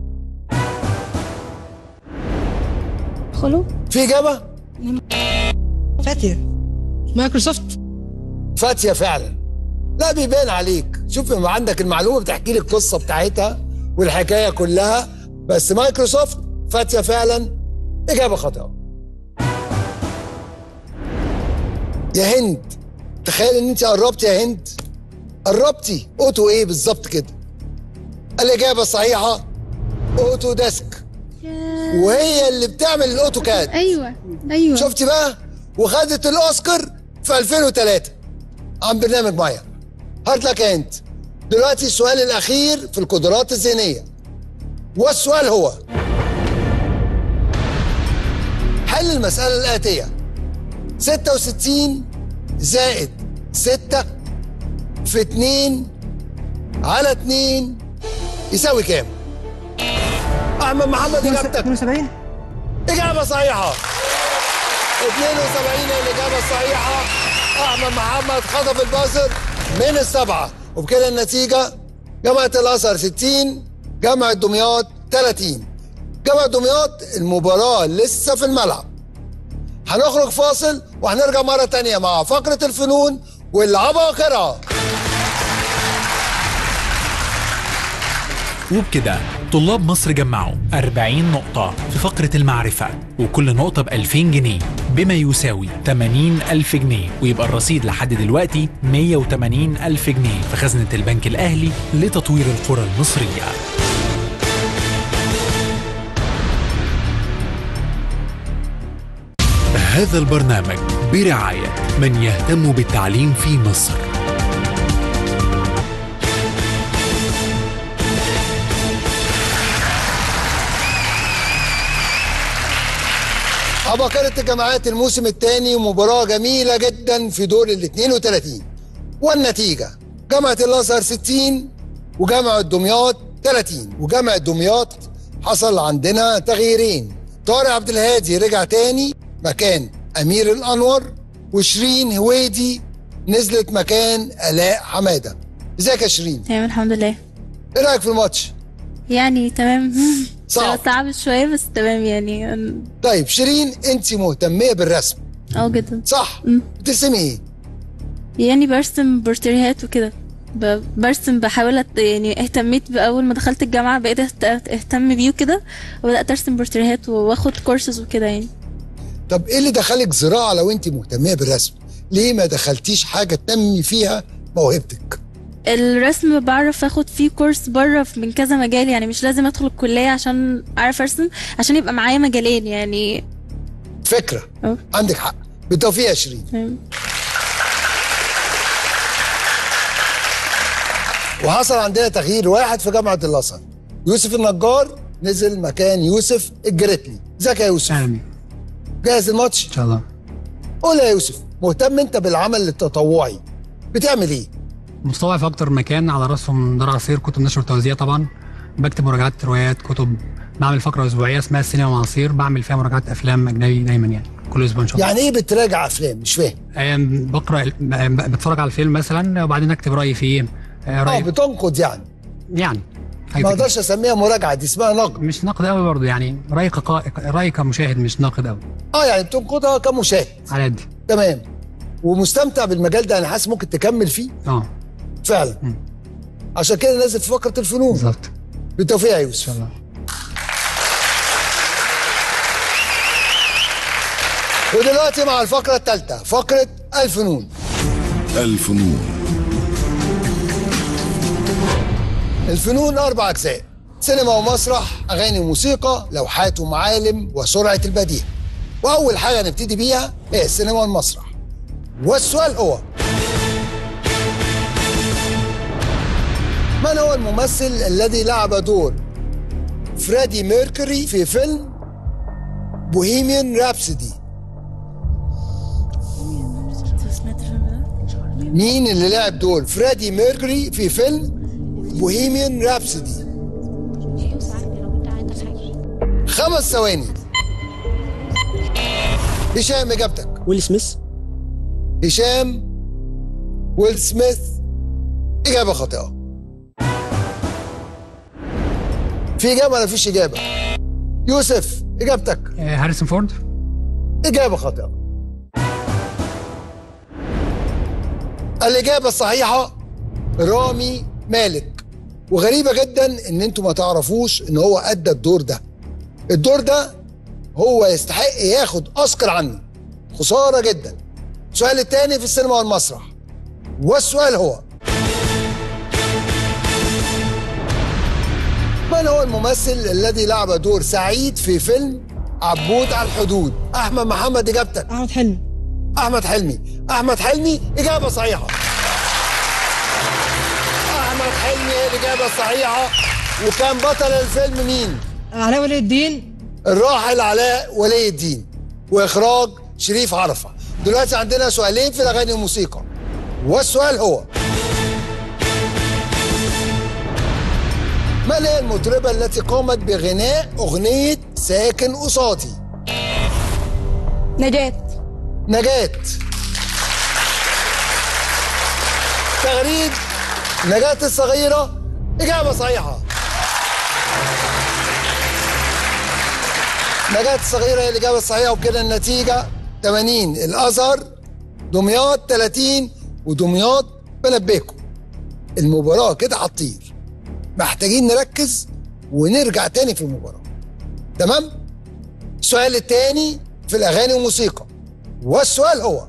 خلو. في إجابة؟ فاتية. مايكروسوفت. فاتية فعلا. لا بيبان عليك. شوف لما عندك المعلومة بتحكي لي القصة بتاعتها والحكاية كلها. بس مايكروسوفت فاتية فعلا. إجابة خاطئة. يا هند تخيل ان انت قربتي يا هند. قربتي. اوتو ايه بالظبط كده؟ الإجابة الصحيحة اوتو ديسك، وهي اللي بتعمل الاوتوكاد. ايوه ايوه. شفتي بقى؟ وخدت الاوسكار في ألفين وثلاثة عن برنامج مايا. هارد لك يا هند. دلوقتي السؤال الأخير في القدرات الذهنية، والسؤال هو: حل المسألة الآتية: ستة وستين زائد ستة في اتنين على اتنين يساوي كام؟ أحمد محمد إجابتك. اثنين وسبعين. إجابة صحيحة. اثنين وسبعين هي الإجابة الصحيحة. أحمد محمد خطف البازر من السبعة. وبكده النتيجة: جامعة الأزهر ستين، جامعة دمياط ثلاثين. جامعة دمياط المباراة لسه في الملعب. هنخرج فاصل وهنرجع مرة تانية مع فقرة الفنون والعباقرة. وبكده طلاب مصر جمعوا أربعين نقطة في فقرة المعرفة، وكل نقطة ب ألفين جنيه بما يساوي ثمانين ألف جنيه، ويبقى الرصيد لحد دلوقتي مئة وثمانين ألف جنيه في خزنة البنك الأهلي لتطوير القرى المصرية. هذا البرنامج برعاية من يهتم بالتعليم في مصر. عباقرة الجامعات الموسم الثاني، ومباراة جميلة جدا في دور ال اثنين وثلاثين. والنتيجة: جامعة الأزهر ستين وجامعة دمياط ثلاثين. وجامعة دمياط حصل عندنا تغييرين. طارق عبد الهادي رجع تاني مكان أمير الأنور، وشيرين هويدي نزلت مكان آلاء حمادة. ازيك يا شيرين؟ تمام الحمد لله. ايه رأيك في الماتش؟ يعني تمام. صعب صعب شوية بس تمام يعني. طيب شيرين، انت مهتمية بالرسم؟ اه جدا. صح؟ بترسمي ايه؟ يعني برسم بورتريهات وكده. ب- برسم بحاول أت... يعني اهتميت بأول ما دخلت الجامعة بقيت أهت- اهتم بيه وكده، وبدأت ارسم بورتريهات واخد كورسز وكده يعني. طب ايه اللي دخلك زراعة لو انت مهتمية بالرسم؟ ليه ما دخلتيش حاجة تنمي فيها موهبتك؟ الرسم بعرف اخد فيه كورس بره من كذا مجال، يعني مش لازم ادخل الكلية عشان اعرف ارسم، عشان يبقى معايا مجالين يعني. فكرة. أوه. عندك حق. بالتوفيق يا شيرين. تمام. وحصل عندنا تغيير واحد في جامعة الأزهر. يوسف النجار نزل مكان يوسف الجريتلي. ازيك يا يوسف؟ اهلا. جاهز الماتش؟ ان شاء الله. قول يا يوسف، مهتم انت بالعمل التطوعي، بتعمل ايه؟ مستوعب في اكتر مكان، على راسهم دار عصير كتب نشر وتوزيع طبعا، بكتب مراجعات روايات، كتب، بعمل فقره اسبوعيه اسمها السينما معاصير، بعمل فيها مراجعات افلام اجنبي دايما يعني كل اسبوع ان شاء الله. يعني ايه بتراجع افلام؟ مش فاهم. بقرا بتفرج على الفيلم مثلا وبعدين اكتب رايي فيه. اه بتنقد يعني. يعني ما اقدرش اسميها مراجعه، دي اسمها نقد. مش نقد قوي برضه يعني، راي راي كمشاهد مش ناقد قوي. اه يعني بتنقدها كمشاهد على قد. تمام. ومستمتع بالمجال ده، انا حاسس ممكن تكمل فيه. اه فعلا. م. عشان كده نازل في فقره الفنون. بالظبط. بالتوفيق يا يوسف. ان شاء الله. ودلوقتي مع الفقره الثالثه، فقره الفنون. الفنون. الفنون أربع أجزاء: سينما ومسرح، أغاني وموسيقى، لوحات ومعالم، وسرعة البديهة. وأول حاجة نبتدي بيها هي السينما والمسرح. والسؤال هو: من هو الممثل الذي لعب دور فريدي ميركوري في فيلم بوهيميان رابسودي؟ مين اللي لعب دور فريدي ميركوري في فيلم بوهيميان رابسودي؟ خمس ثواني. هشام اجابتك. ويل سميث. هشام ويل سميث اجابه خاطئه. في اجابه ولا مفيش اجابه؟ يوسف اجابتك. هاريسون فورد. اجابه خاطئه. الاجابه الصحيحه رامي مالك. وغريبه جدا ان انتوا ما تعرفوش ان هو ادى الدور ده. الدور ده هو يستحق ياخد اوسكار عنه. خساره جدا. السؤال الثاني في السينما والمسرح، والسؤال هو: من هو الممثل الذي لعب دور سعيد في فيلم عبود على الحدود؟ احمد محمد اجابتك. احمد حلمي. احمد حلمي. احمد حلمي اجابه صحيحه. احمد حلمي هي الاجابه الصحيحه. وكان بطل الفيلم مين؟ علاء ولي الدين. الراحل علاء ولي الدين، واخراج شريف عرفة. دلوقتي عندنا سؤالين في الاغاني والموسيقى، والسؤال هو: من هي المطربة التي قامت بغناء أغنية ساكن قصادي؟ نجاة. نجاة. تغريد نجاة الصغيرة إجابة صحيحة. نجاة الصغيرة هي الإجابة الصحيحة، وبكده النتيجة ثمانين الأزهر، دمياط ثلاثين، ودمياط بنبهكم المباراة كده هتطير. محتاجين نركز ونرجع تاني في المباراة. تمام؟ السؤال التاني في الأغاني والموسيقى، والسؤال هو: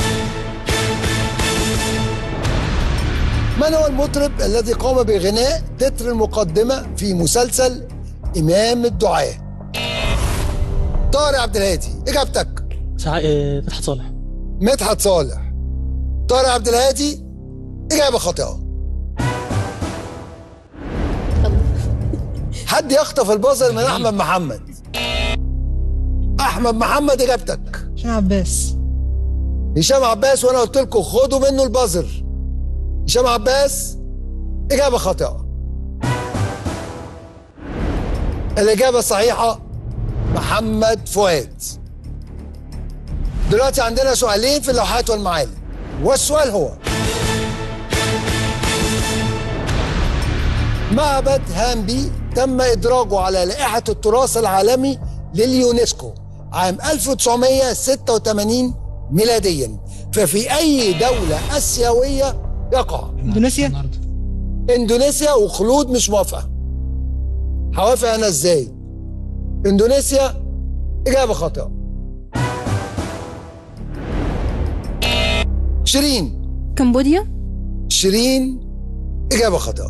من هو المطرب الذي قام بغناء تتر المقدمة في مسلسل إمام الدعاة؟ طارق عبد الهادي اجابتك. سع... مدحت صالح. مدحت صالح. طارق عبد الهادي اجابه خاطئه. حد يخطف البازر من احمد محمد. احمد محمد اجابتك. هشام عباس. هشام عباس، وانا قلت لكم خدوا منه البازر. هشام عباس اجابه خاطئه. الاجابه الصحيحه محمد فؤاد. دلوقتي عندنا سؤالين في اللوحات والمعالم، والسؤال هو: معبد هامبي تم إدراجه على لائحة التراث العالمي لليونسكو عام ألف وتسعمائة وستة وثمانين ميلاديا، ففي أي دولة آسيوية يقع؟ اندونيسيا. اندونيسيا. وخلود مش موافقة. هوافق أنا إزاي؟ اندونيسيا اجابه خاطئه. شيرين. كمبوديا. شيرين اجابه خاطئه.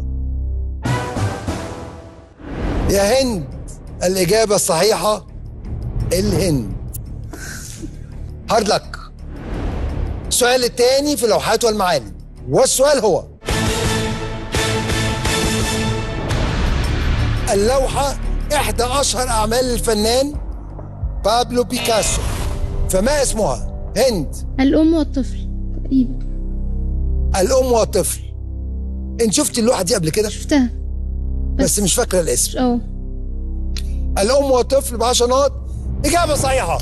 يا هند الاجابه الصحيحه الهند. هارد لك. السؤال الثاني في اللوحات والمعالم، والسؤال هو: اللوحه إحدى أشهر أعمال الفنان بابلو بيكاسو، فما اسمها؟ هند. الأم والطفل تقريبا. الأم والطفل. أنت شفتي اللوحة دي قبل كده؟ شفتها. بس, بس مش فاكره الاسم. اه الام والطفل ب عشر نقط. اجابه صحيحه.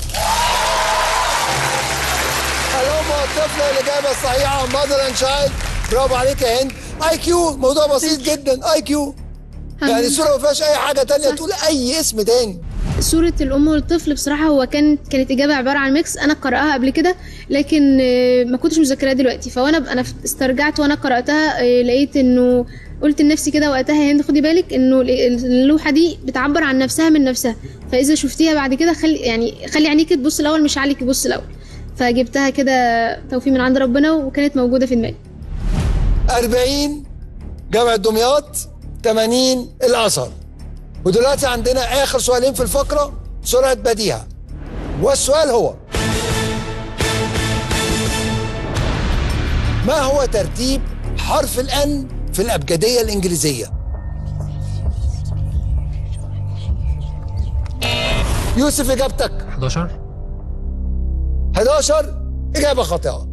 الام والطفل الاجابه الصحيحه. ماذر اند شايلد. برافو عليك يا هند. اي كيو موضوع بسيط جدا. اي كيو يعني الصوره ما فيهاش اي حاجه تانية تقول اي اسم تاني. سورة الأم والطفل بصراحة هو كانت كانت إجابة عبارة عن ميكس. أنا قرأها قبل كده لكن ما كنتش مذاكراها دلوقتي، فوأنا أنا استرجعت وأنا قرأتها لقيت إنه قلت لنفسي كده وقتها يا هند خدي بالك إنه اللوحة دي بتعبر عن نفسها من نفسها، فإذا شفتيها بعد كده خلي يعني خلي عينيكي تبص الأول مش عقلك يبص الأول. فجبتها كده توفيق من عند ربنا وكانت موجودة في دماغي. أربعين جامعة دمياط، ثمانين الأزهر. ودلوقتي عندنا آخر سؤالين في الفقرة، سرعة بديهة. والسؤال هو: ما هو ترتيب حرف الأن في الأبجدية الإنجليزية؟ يوسف إجابتك حداشر. حداشر إجابة خاطئة.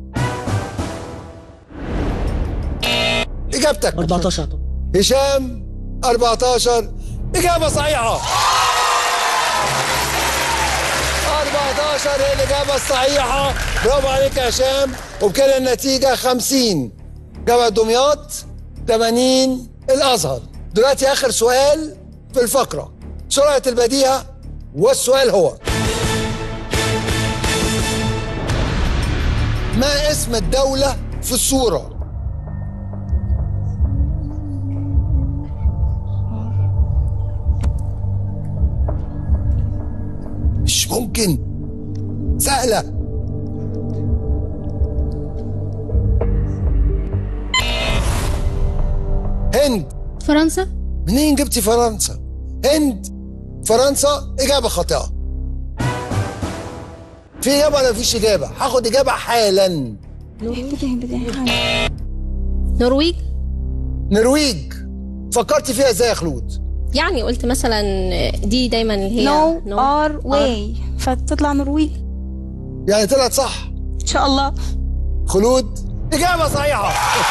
إجابتك أربعتاشر. هشام أربعتاشر إجابة صحيحة. أربعتاشر هي الإجابة الصحيحة. برافو عليك يا هشام. وبكده النتيجة خمسين جامعة دمياط، ثمانين الأزهر. دلوقتي آخر سؤال في الفقرة، سرعة البديهة. والسؤال هو: ما اسم الدولة في الصورة؟ مش ممكن، سهلة. هند. فرنسا. منين جبتي فرنسا؟ هند فرنسا إجابة خاطئة. في إجابة ولا مفيش إجابة؟ هاخد إجابة حالا. نرويج. نرويج. فكرتي فيها إزاي يا خلود؟ يعني قلت مثلا دي دايما اللي هي نو ار واي فتطلع نرويج. يعني طلعت صح ان شاء الله. خلود اجابه صحيحه.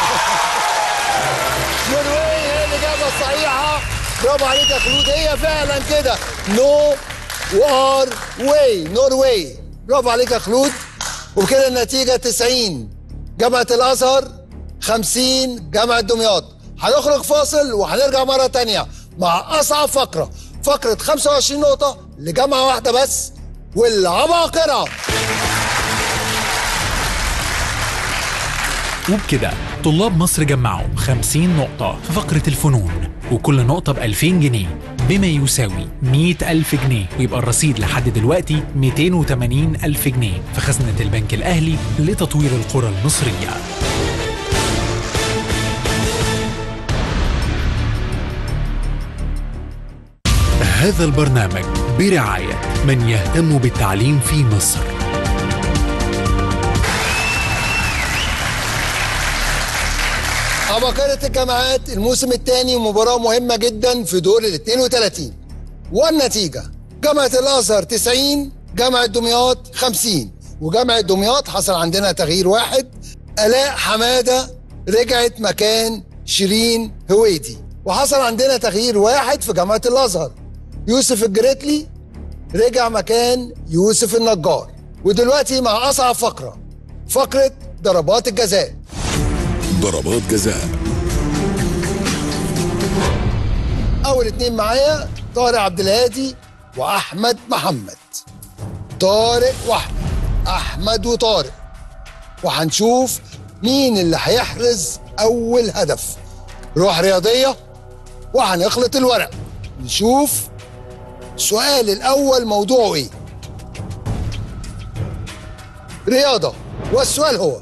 نرويج هي الاجابه الصحيحه. برافو عليك يا خلود. هي فعلا كده نو وار واي، نوروي. برافو عليك يا خلود. وبكده النتيجه تسعين جامعه الازهر، خمسين جامعه دمياط. هنخرج فاصل وهنرجع مره تانيه مع أصعب فقرة، فقرة خمسة وعشرين نقطة لجامعة واحدة بس، والعباقرة. وبكده طلاب مصر جمعوا خمسين نقطة في فقرة الفنون، وكل نقطة ب ألفين جنيه بما يساوي مئة ألف جنيه، ويبقى الرصيد لحد دلوقتي مئتين وثمانين ألف جنيه في خزنة البنك الأهلي لتطوير القرى المصرية. هذا البرنامج برعاية من يهتم بالتعليم في مصر. عباقرة الجامعات الموسم الثاني، مباراة مهمة جدا في دور ال اثنين وثلاثين. والنتيجة: جامعة الأزهر تسعين، جامعة دمياط خمسين. وجامعة دمياط حصل عندنا تغيير واحد، آلاء حمادة رجعت مكان شيرين هويدي. وحصل عندنا تغيير واحد في جامعة الأزهر، يوسف الجريتلي رجع مكان يوسف النجار. ودلوقتي مع أصعب فقرة، فقرة ضربات الجزاء. ضربات جزاء. أول اتنين معايا طارق عبد الهادي وأحمد محمد. طارق وأحمد، أحمد وطارق. وهنشوف مين اللي هيحرز أول هدف. روح رياضية وهنخلط الورق. نشوف السؤال الأول موضوعه إيه؟ رياضة. والسؤال هو: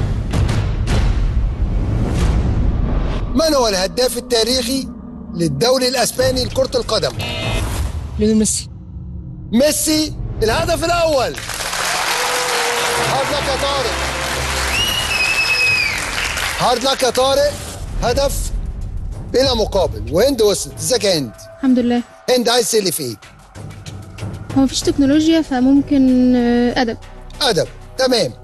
من هو الهداف التاريخي للدوري الأسباني لكرة القدم؟ ليونيل ميسي. ميسي الهدف الأول. هارد لك يا طارق. هارد لك يا طارق. هدف بلا مقابل. وهند وصلت. ازيك يا هند؟ الحمد لله. هند عايز تسألي في ايه؟ هو مفيش تكنولوجيا فممكن أدب. أدب، تمام.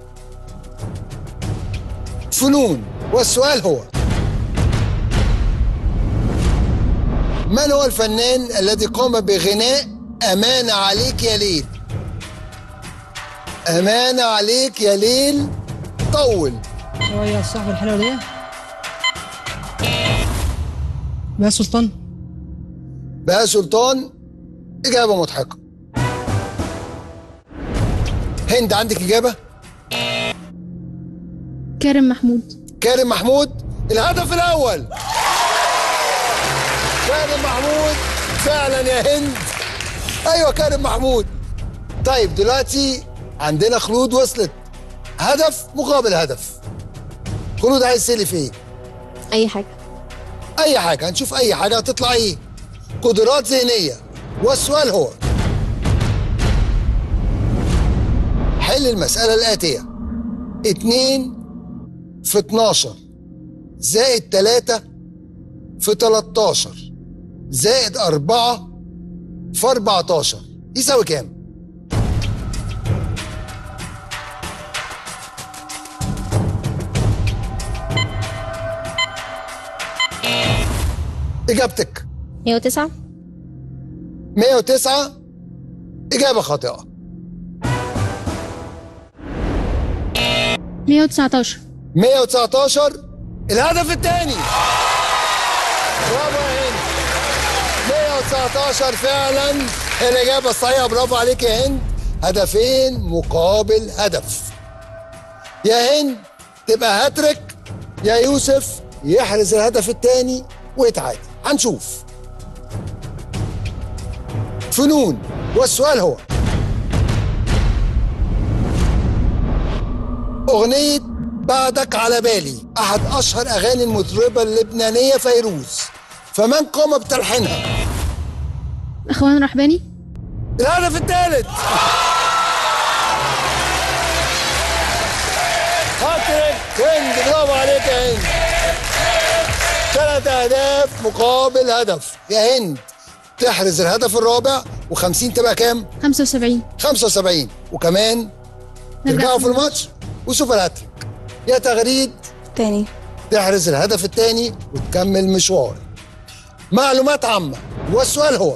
فنون. والسؤال هو: من هو الفنان الذي قام بغناء أمان عليك يا ليل؟ أمان عليك يا ليل. طول شوية الصحبة الحلوة دي. بهاء سلطان. بهاء سلطان. إجابة مضحكة. هند عندك إجابة؟ كارم محمود. كارم محمود. الهدف الأول. كارم محمود فعلا يا هند. أيوة كارم محمود. طيب دلوقتي عندنا خلود وصلت هدف مقابل هدف. خلود عايز تسألي في ايه؟ اي حاجه. اي حاجه. هنشوف اي حاجه هتطلع ايه. قدرات ذهنيه. والسؤال هو حل المساله الاتيه: اتنين في اتناشر زائد تلاتة في تلتاشر زائد أربعة في أربعتاشر يساوي كام؟ إجابتك مية وتسعة. مية وتسعة. إجابة خاطئة. مية وتسعتاشر. مية وتسعتاشر. الهدف الثاني. برافو يا هند. مية وتسعتاشر فعلا الإجابة الصحيحة. برافو عليك يا هند. هدفين مقابل هدف. يا هند تبقى هاتريك، يا يوسف يحرز الهدف الثاني ويتعادل. هنشوف. فنون. والسؤال هو أغنية بعدك على بالي أحد أشهر أغاني المطربة اللبنانية فيروز، فمن قام بتلحينها؟ اخوان رحباني. الهدف الثالث. هاتريك هند. برافو عليك يا هند. ثلاث أهداف مقابل هدف. يا هند تحرز الهدف الرابع وخمسين تبقى كام؟ خمسة وسبعين. خمسة وسبعين وكمان ترجعوا في الماتش وسوبر هاتريك. يا تغريد تاني تحرز الهدف الثاني وتكمل مشوار. معلومات عامة. والسؤال هو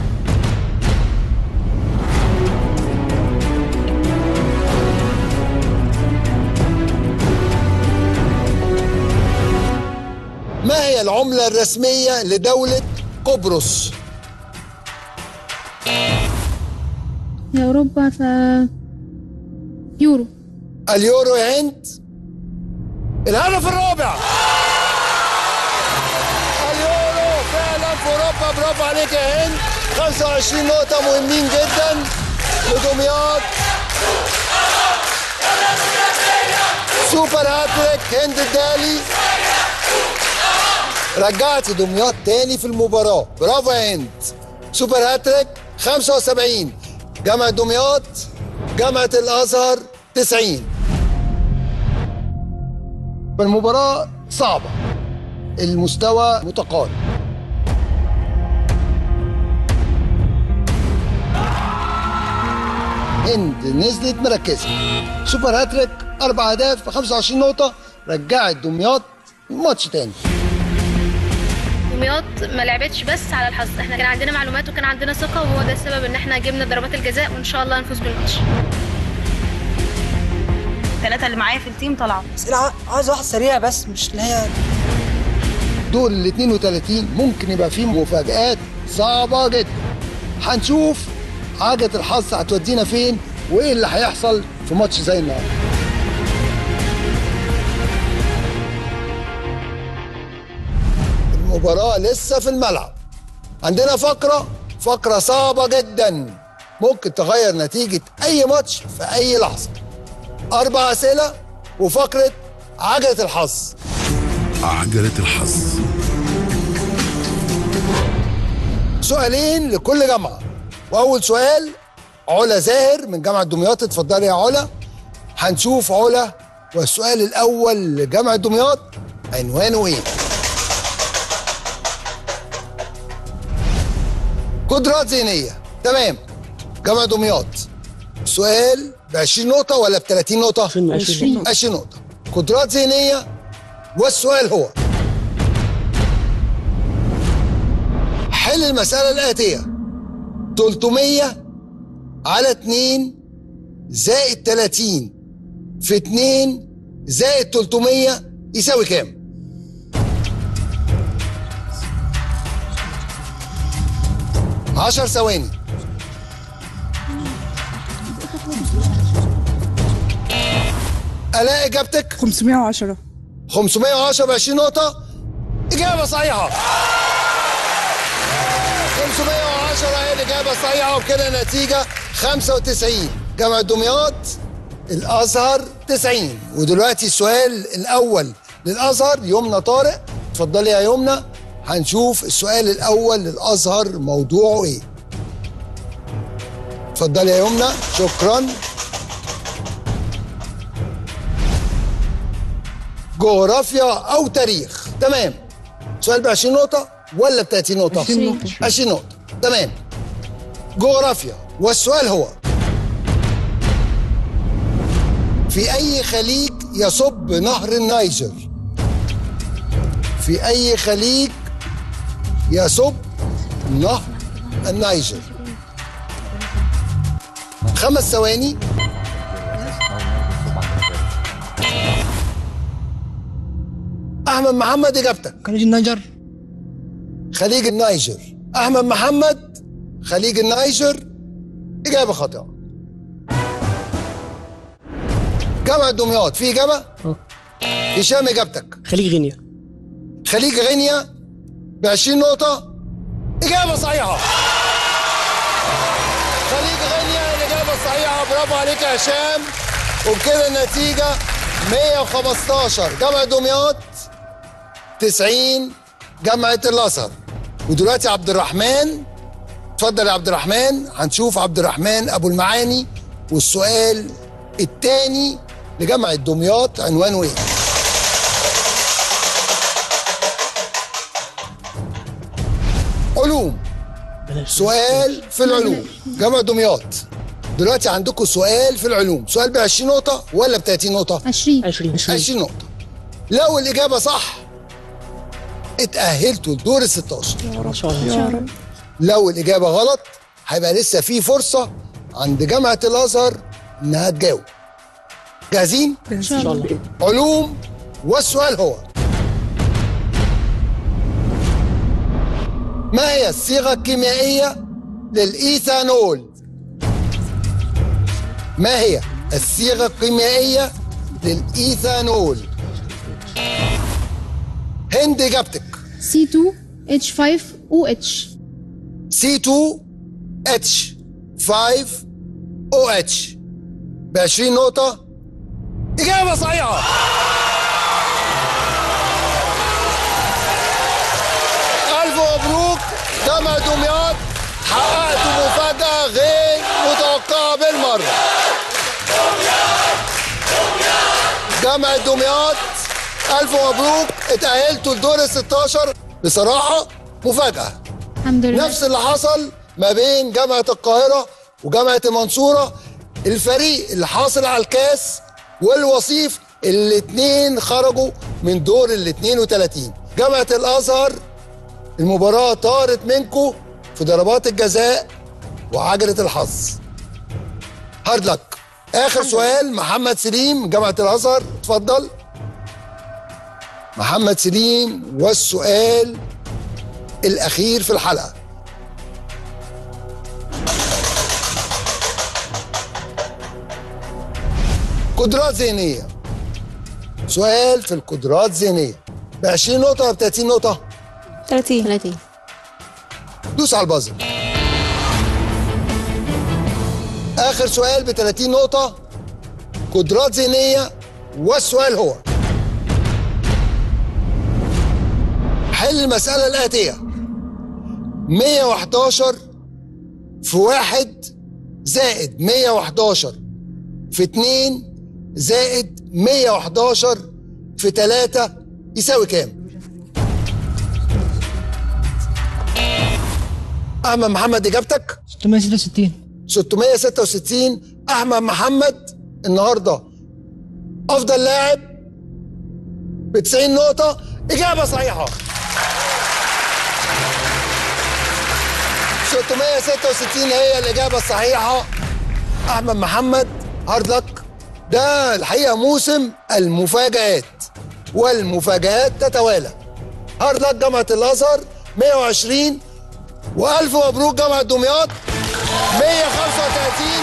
ما هي العملة الرسمية لدولة قبرص؟ يا أوروبا ف يورو. اليورو يا هند. الهدف الرابع. اليورو فعلا في أوروبا. برافو عليك يا هند. خمسة وعشرين نقطة مهمين جدا لدمياط. سوبر هاتريك هند الدالي. رجعت دمياط تاني في المباراة. برافو يا هند. سوبر هاتريك. خمسة وسبعين جامعة دمياط، جامعة الأزهر تسعين. المباراة صعبة، المستوى متقارب. هند نزلت مركزة. سوبر هاتريك أربع أهداف في خمسة وعشرين نقطة رجعت دمياط ماتش تاني. دمياط ما لعبتش بس على الحظ، احنا كان عندنا معلومات وكان عندنا ثقة، وهو ده السبب ان احنا جبنا ضربات الجزاء وان شاء الله نفوز بالماتش. الثلاثة اللي معايا في التيم طلعوا. بس انا عايز واحد سريع بس مش اللي هي دور ال اتنين وتلاتين ممكن يبقى فيه مفاجآت صعبة جدا. هنشوف حاجة الحظ هتودينا فين وايه اللي هيحصل في ماتش زي النهارده. المباراة لسه في الملعب. عندنا فقرة فقرة صعبة جدا ممكن تغير نتيجة أي ماتش في أي لحظة. أربع أسئلة وفقرة عجلة الحظ. عجلة الحظ. سؤالين لكل جامعة، وأول سؤال علا زاهر من جامعة دمياط. اتفضلي يا علا. هنشوف علا والسؤال الأول لجامعة دمياط عنوانه إيه؟ قدرات ذهنية. تمام. جامعة دمياط سؤال ب عشرين نقطة ولا ب تلاتين نقطة؟ عشرين. عشرين نقطة. قدرات ذهنية والسؤال هو حل المسألة الآتية: تلتمية على اتنين زائد تلاتين في اتنين زائد تلتمية يساوي كام؟ عشر ثواني. آلاء إجابتك؟ خمسمية وعشرة. خمسمية وعشرة ب عشرين نقطة. إجابة صحيحة. خمسمية وعشرة هي الإجابة الصحيحة، وبكده النتيجة خمسة وتسعين. جامعة دمياط، الأزهر تسعين. ودلوقتي السؤال الأول للأزهر يمنى طارق. اتفضلي يا يمنى، هنشوف السؤال الأول للأزهر موضوعه إيه. اتفضلي يا يمنى. شكرا. جغرافيا أو تاريخ. تمام. سؤال ب عشرين نقطة ولا ب تلاتين نقطة؟ عشرين نقطة. عشرين نقطة. تمام. جغرافيا، والسؤال هو: في أي خليج يصب نهر النيجر؟ في أي خليج يصب نهر النيجر؟ خمس ثواني. أحمد محمد إجابتك؟ خليج النيجر. خليج النيجر. أحمد محمد، خليج النيجر إجابة خاطئة. جامعة دمياط في إجابة؟ اه. هشام إجابتك؟ خليج غينيا. خليج غينيا ب عشرين نقطة. إجابة صحيحة. خليج غينيا الإجابة الصحيحة. برافو عليك يا هشام. وبكده النتيجة مية وخمستاشر جامعة دمياط، تسعين جامعة الأزهر. ودلوقتي عبد الرحمن. اتفضل يا عبد الرحمن. هنشوف عبد الرحمن أبو المعاني، والسؤال الثاني لجامعة دمياط عنوانه إيه؟ علوم. سؤال في العلوم. جامعة دمياط، دلوقتي عندكم سؤال في العلوم. سؤال ب عشرين نقطة ولا ب تلاتين نقطة؟ عشرين. عشرين. عشرين نقطة. لو الإجابة صح اتأهلتوا لدور ال ستاشر. ما شاء الله. لو الإجابة غلط هيبقى لسه في فرصة عند جامعة الأزهر إنها تجاوب. جاهزين؟ ان شاء الله. علوم، والسؤال هو: ما هي الصيغة الكيميائية للإيثانول؟ ما هي الصيغة الكيميائية للإيثانول؟ هند إجابتك؟ سي تو اتش فايف او اتش. سي تو اتش فايف او اتش ب عشرين نقطة. إجابة صحيحة. ألف مبروك جامعة دمياط، حققتوا مفاجأة غير متوقعة بالمرة. جامعة دمياط ألف مبروك، اتأهلتوا لدور ال ستاشر. بصراحة مفاجأة. الحمد لله. نفس اللي حصل ما بين جامعة القاهرة وجامعة المنصورة. الفريق اللي حاصل على الكاس والوصيف الاتنين خرجوا من دور ال اتنين وتلاتين. جامعة الأزهر المباراة طارت منكم في ضربات الجزاء وعجلة الحظ. هارد لك. آخر سؤال محمد سليم جامعة الأزهر، اتفضل. محمد سليم والسؤال الأخير في الحلقة. قدرات ذهنية. سؤال في القدرات الذهنية ب عشرين نقطة ولا ب تلاتين نقطة؟ تلاتين. تلاتين. دوس على البازل. آخر سؤال ب تلاتين نقطة، قدرات ذهنية، والسؤال هو: حل المسألة الآتية: مية وحداشر في واحد زائد مية وحداشر في اتنين زائد مية وحداشر في تلاتة يساوي كام؟ أحمد محمد إجابتك؟ ستمية ستة وستين. ستمية ستة وستين. أحمد محمد النهارده أفضل لاعب ب تسعين نقطة. إجابة صحيحة. ستمية وستة وستين هي الإجابة الصحيحة. أحمد محمد هارد لك. ده الحقيقة موسم المفاجآت، والمفاجآت تتوالى. هارد لك جامعة الأزهر مية وعشرين، وألف مبروك جامعة دمياط مية وخمسة وتلاتين.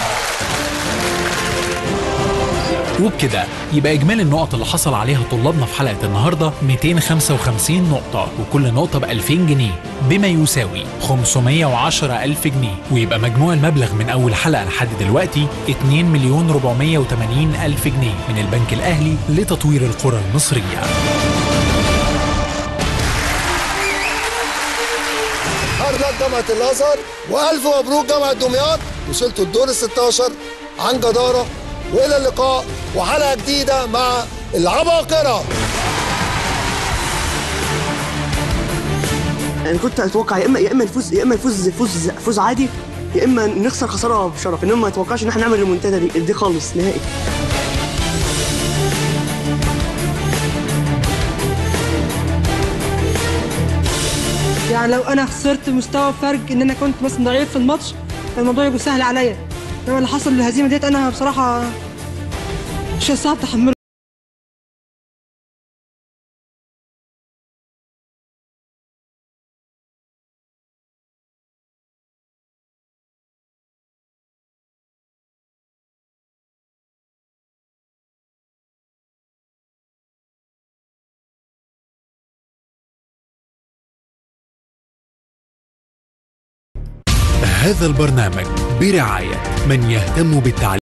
وبكده يبقى إجمالي النقط اللي حصل عليها طلابنا في حلقة النهاردة مئتين وخمسة وخمسين نقطة، وكل نقطة ب ألفين جنيه بما يساوي خمسمية وعشرة ألف جنيه، ويبقى مجموع المبلغ من أول حلقة لحد دلوقتي اتنين مليون وأربعمية وتمانين ألف جنيه من البنك الأهلي لتطوير القرى المصرية. هارد لك جامعة الأزهر وألف مبروك جامعة دمياط، وصلتوا الدور ال ستاشر عن جدارة. وإلى اللقاء وحلقة جديدة مع العباقرة. انا كنت اتوقع يا اما يا اما نفوز يا اما نفوز فوز فوز عادي، يا اما نخسر خساره بشرف، انما ما اتوقعش ان احنا نعمل المنتدى دي دي خالص نهائي. يعني لو انا خسرت مستوى فرق ان انا كنت مثلا ضعيف في الماتش كان الموضوع يبقى سهل عليا، انما اللي حصل الهزيمه ديت انا بصراحه شيء صعب تحمله. هذا البرنامج برعاية من يهتم بالتعليم